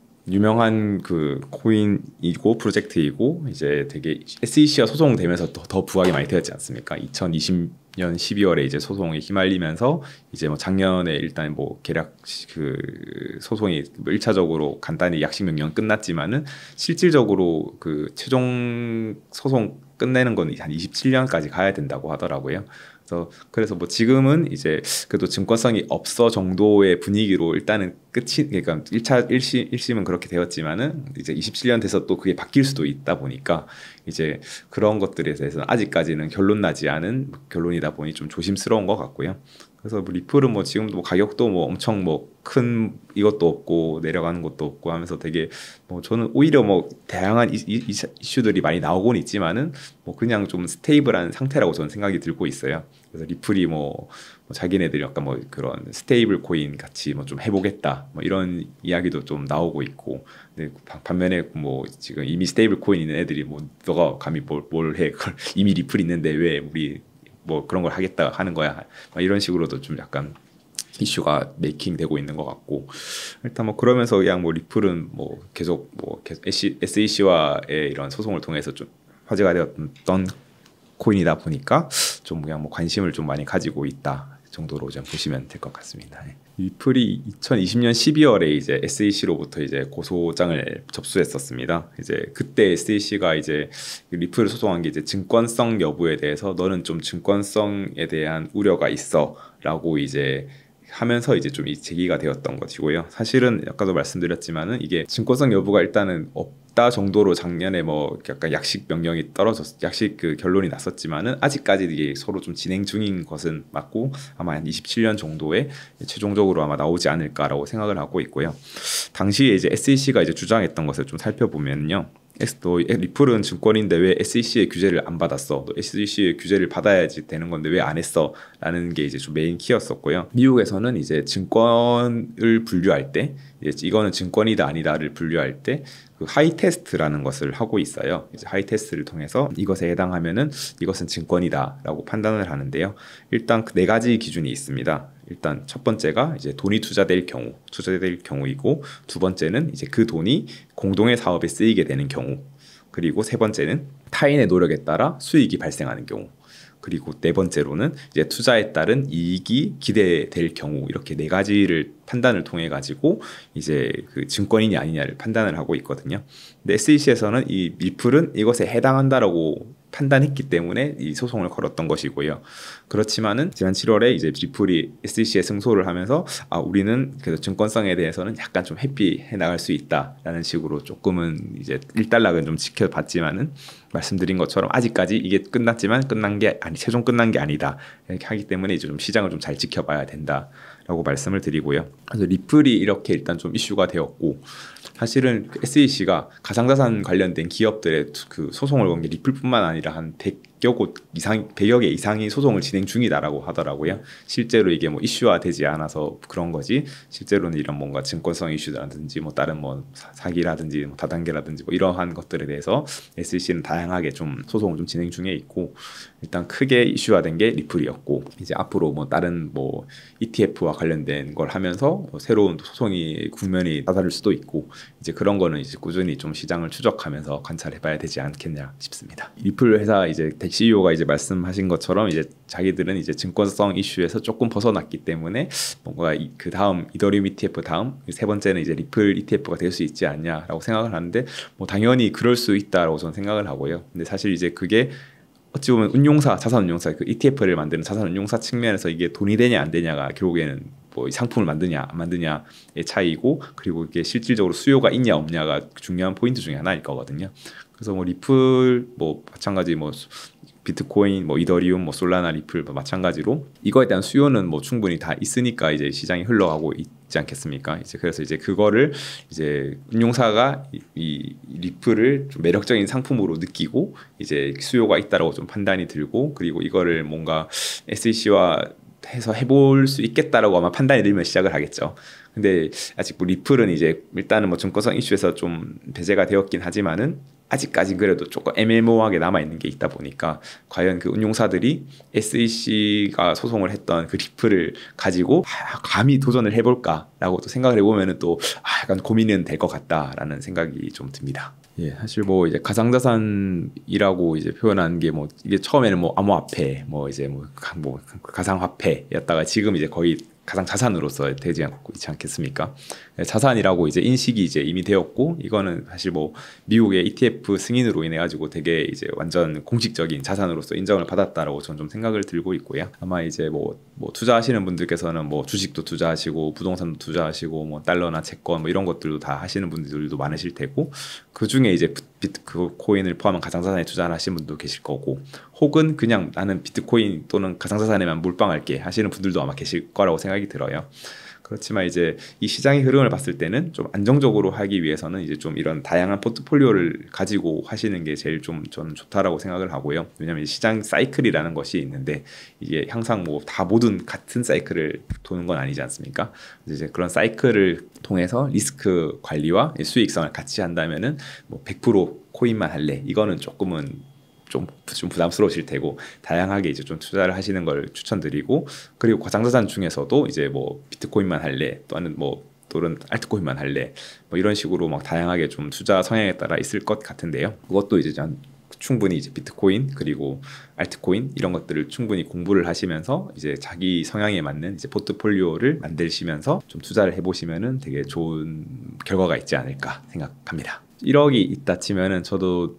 유명한 그 코인이고 프로젝트이고 이제 되게 에스이씨가 소송되면서 더, 더 부각이 많이 되었지 않습니까? 이천이십 년 십이월에 이제 소송에 휘말리면서 이제 뭐 작년에 일단 뭐 계략 그 소송이 일 차적으로 간단히 약식 명령 끝났지만은 실질적으로 그 최종 소송 끝내는 건 한 이십칠 년까지 가야 된다고 하더라고요. 그래서 그래서 뭐 지금은 이제 그래도 증권성이 없어 정도의 분위기로 일단은 끝이 그러니까 일 차 일 심 일 심은 그렇게 되었지만은 이제 이십칠 년 돼서 또 그게 바뀔 수도 있다 보니까 이제 그런 것들에 대해서는 아직까지는 결론 나지 않은 결론이다 보니 좀 조심스러운 것 같고요. 그래서 뭐 리플은 뭐 지금도 뭐 가격도 뭐 엄청 뭐 큰 이것도 없고 내려가는 것도 없고 하면서 되게 뭐 저는 오히려 뭐 다양한 이, 이, 이슈들이 많이 나오곤 있지만은 뭐 그냥 좀 스테이블한 상태라고 저는 생각이 들고 있어요. 그래서 리플이 뭐, 뭐 자기네들이 약간 뭐 그런 스테이블 코인 같이 뭐 좀 해보겠다 뭐 이런 이야기도 좀 나오고 있고, 근데 반면에 뭐 지금 이미 스테이블 코인 있는 애들이 뭐 너가 감히 뭘, 뭘 해? 그걸 이미 리플 있는데 왜 우리 뭐 그런 걸 하겠다 하는 거야? 이런 식으로도 좀 약간 이슈가 메이킹 되고 있는 것 같고, 일단 뭐 그러면서 그냥 뭐 리플은 뭐 계속 뭐 에스이씨와의 이런 소송을 통해서 좀 화제가 되었던 코인이다 보니까 좀 그냥 뭐 관심을 좀 많이 가지고 있다 정도로 좀 보시면 될 것 같습니다. 리플이 이천이십 년 십이월에 이제 에스이씨로부터 이제 고소장을 접수했었습니다. 이제 그때 에스이씨가 이제 리플을 소송한 게 이제 증권성 여부에 대해서 너는 좀 증권성에 대한 우려가 있어라고 이제 하면서 이제 좀 제기가 되었던 것이고요. 사실은 아까도 말씀드렸지만은 이게 증권성 여부가 일단은 없다 정도로 작년에 뭐 약간 약식 명령이 떨어졌, 약식 그 결론이 났었지만은 아직까지 이게 서로 좀 진행 중인 것은 맞고 아마 한 이십칠 년 정도에 최종적으로 아마 나오지 않을까라고 생각을 하고 있고요. 당시에 이제 에스이씨가 이제 주장했던 것을 좀 살펴보면요. 또 리플은 증권인데 왜 에스이씨의 규제를 안 받았어? 또 에스이씨의 규제를 받아야지 되는 건데 왜 안 했어? 라는 게 이제 좀 메인 키였었고요. 미국에서는 이제 증권을 분류할 때, 이제 이거는 증권이다 아니다를 분류할 때 그 하이 테스트라는 것을 하고 있어요. 이제 하이 테스트를 통해서 이것에 해당하면은 이것은 증권이다라고 판단을 하는데요. 일단 그 네 가지 기준이 있습니다. 일단 첫 번째가 이제 돈이 투자될 경우, 투자될 경우이고, 두 번째는 이제 그 돈이 공동의 사업에 쓰이게 되는 경우, 그리고 세 번째는 타인의 노력에 따라 수익이 발생하는 경우, 그리고 네 번째로는 이제 투자에 따른 이익이 기대될 경우, 이렇게 네 가지를 판단을 통해 가지고 이제 그 증권이냐 아니냐를 판단을 하고 있거든요. 근데 에스이씨에서는 이 리플은 이것에 해당한다라고 판단했기 때문에 이 소송을 걸었던 것이고요. 그렇지만은 지난 칠월에 이제 리플이 에스이씨에 승소를 하면서 아 우리는 그래도 증권성에 대해서는 약간 좀 회피해 나갈 수 있다라는 식으로 조금은 이제 일단락은 좀 지켜봤지만은 말씀드린 것처럼 아직까지 이게 끝났지만 끝난 게 아니 최종 끝난 게 아니다 이렇게 하기 때문에 이제 좀 시장을 좀 잘 지켜봐야 된다라고 말씀을 드리고요. 그래서 리플이 이렇게 일단 좀 이슈가 되었고, 사실은 에스이씨가 가상자산 관련된 기업들의 그 소송을 건 게 리플뿐만 아니라 한 백여 곳 이상, 백여 개 이상이 소송을 진행 중이다라고 하더라고요. 실제로 이게 뭐 이슈화 되지 않아서 그런 거지, 실제로는 이런 뭔가 증권성 이슈라든지 뭐 다른 뭐 사기라든지 뭐 다단계라든지 뭐 이러한 것들에 대해서 에스이씨는 다양하게 좀 소송을 좀 진행 중에 있고, 일단 크게 이슈화된 게 리플이었고, 이제 앞으로 뭐 다른 뭐 이티에프와 관련된 걸 하면서 뭐 새로운 소송이 국면이 다다를 수도 있고, 이제 그런 거는 이제 꾸준히 좀 시장을 추적하면서 관찰해봐야 되지 않겠냐 싶습니다. 리플 회사 이제 씨이오가 이제 말씀하신 것처럼 이제 자기들은 이제 증권성 이슈에서 조금 벗어났기 때문에 뭔가 그 다음 이더리움 이티에프 다음 세 번째는 이제 리플 이티에프가 될 수 있지 않냐라고 생각을 하는데, 뭐 당연히 그럴 수 있다라고 저는 생각을 하고요. 근데 사실 이제 그게 어찌 보면 운용사, 자산운용사, 그 이티에프를 만드는 자산운용사 측면에서 이게 돈이 되냐 안 되냐가 결국에는 뭐 상품을 만드냐 안 만드냐의 차이고, 그리고 이게 실질적으로 수요가 있냐 없냐가 중요한 포인트 중에 하나일 거거든요. 그래서 뭐 리플 뭐 마찬가지 뭐 비트코인, 뭐 이더리움, 뭐 솔라나, 리플 뭐 마찬가지로 이거에 대한 수요는 뭐 충분히 다 있으니까 이제 시장이 흘러가고 있지 않겠습니까? 이제 그래서 이제 그거를 이제 운용사가 이, 이 리플을 좀 매력적인 상품으로 느끼고 이제 수요가 있다라고 좀 판단이 들고, 그리고 이거를 뭔가 에스이씨와 해서 해볼 수 있겠다라고 아마 판단이 들면 시작을 하겠죠. 근데 아직 뭐 리플은 이제 일단은 뭐 증권성 이슈에서 좀 배제가 되었긴 하지만은 아직까지 그래도 조금 애매모호하게 남아있는 게 있다 보니까 과연 그 운용사들이 에스이씨가 소송을 했던 그 리플을 가지고 아, 감히 도전을 해볼까라고 또 생각을 해보면은 또 아, 약간 고민은 될 것 같다라는 생각이 좀 듭니다. 예, 사실 뭐 이제 가상자산이라고 이제 표현한 게 뭐 이게 처음에는 뭐 암호화폐, 뭐 이제 뭐, 뭐 가상화폐였다가 지금 이제 거의 가상 자산으로서 되지 않고 있지 않겠습니까? 자산이라고 이제 인식이 이제 이미 되었고, 이거는 사실 뭐 미국의 이티에프 승인으로 인해 가지고 되게 이제 완전 공식적인 자산으로서 인정을 받았다라고 저는 좀 생각을 들고 있고요. 아마 이제 뭐, 뭐 투자하시는 분들께서는 뭐 주식도 투자하시고 부동산도 투자하시고 뭐 달러나 채권 뭐 이런 것들도 다 하시는 분들도 많으실 테고, 그 중에 이제 비트코인을 포함한 가상자산에 투자를 하시는 분도 계실 거고, 혹은 그냥 나는 비트코인 또는 가상자산에만 몰빵할게 하시는 분들도 아마 계실 거라고 생각이 들어요. 그렇지만 이제 이 시장의 흐름을 봤을 때는 좀 안정적으로 하기 위해서는 이제 좀 이런 다양한 포트폴리오를 가지고 하시는 게 제일 좀 저는 좋다라고 생각을 하고요. 왜냐하면 시장 사이클이라는 것이 있는데 이게 항상 뭐 다 모든 같은 사이클을 도는 건 아니지 않습니까? 이제 그런 사이클을 통해서 리스크 관리와 수익성을 같이 한다면은 뭐 백 퍼센트 코인만 할래, 이거는 조금은 좀, 좀 부담스러우실 테고, 다양하게 이제 좀 투자를 하시는 걸 추천드리고, 그리고 가상자산 중에서도 이제 뭐 비트코인만 할래, 또는 뭐 또는 알트코인만 할래, 뭐 이런 식으로 막 다양하게 좀 투자 성향에 따라 있을 것 같은데요. 그것도 이제 좀 충분히 이제 비트코인 그리고 알트코인 이런 것들을 충분히 공부를 하시면서 이제 자기 성향에 맞는 이제 포트폴리오를 만드시면서 좀 투자를 해보시면은 되게 좋은 결과가 있지 않을까 생각합니다. 일억이 있다 치면은 저도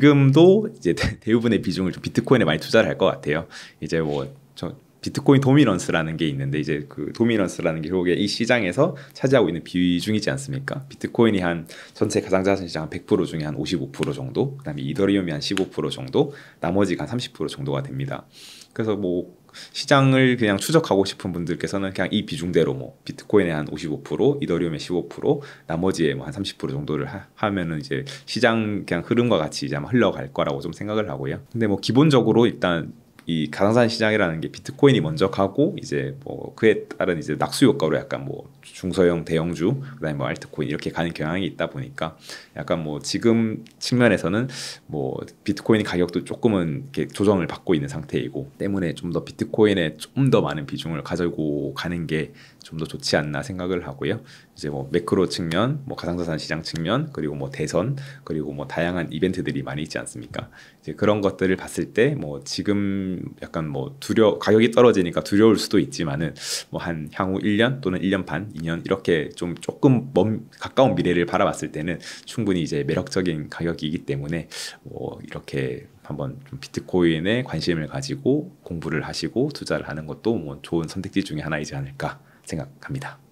지금도 이제 대부분의 비중을 좀 비트코인에 많이 투자를 할 것 같아요. 이제 뭐 저 비트코인 도미넌스라는 게 있는데, 이제 그 도미넌스라는 게 결국에 이 시장에서 차지하고 있는 비중이지 않습니까? 비트코인이 한 전체 가상자산 시장 백 퍼센트 중에 한 오십오 퍼센트 정도, 그다음에 이더리움이 한 십오 퍼센트 정도, 나머지가 한 삼십 퍼센트 정도가 됩니다. 그래서 뭐 시장을 그냥 추적하고 싶은 분들께서는 그냥 이 비중대로 뭐 비트코인에 한 오십오 퍼센트, 이더리움에 십오 퍼센트, 나머지에 뭐 한 삼십 퍼센트 정도를 하, 하면은 이제 시장 그냥 흐름과 같이 이제 아마 흘러갈 거라고 좀 생각을 하고요. 근데 뭐 기본적으로 일단 이 가상자산 시장이라는 게 비트코인이 먼저 가고, 이제 뭐 그에 따른 이제 낙수 효과로 약간 뭐 중소형 대형주, 그다음에 뭐 알트코인 이렇게 가는 경향이 있다 보니까 약간 뭐 지금 측면에서는 뭐 비트코인 가격도 조금은 이렇게 조정을 받고 있는 상태이고, 때문에 좀 더 비트코인에 좀 더 많은 비중을 가지고 가는 게 좀 더 좋지 않나 생각을 하고요. 이제 뭐 매크로 측면, 뭐 가상자산 시장 측면, 그리고 뭐 대선, 그리고 뭐 다양한 이벤트들이 많이 있지 않습니까? 이제 그런 것들을 봤을 때 뭐 지금 약간 뭐 두려 가격이 떨어지니까 두려울 수도 있지만은 뭐 한 향후 일 년 또는 일 년 반, 이 년 이렇게 좀 조금 먼 가까운 미래를 바라봤을 때는 충분히 이제 매력적인 가격이기 때문에 뭐 이렇게 한번 좀 비트코인에 관심을 가지고 공부를 하시고 투자를 하는 것도 뭐 좋은 선택지 중에 하나이지 않을까 생각합니다.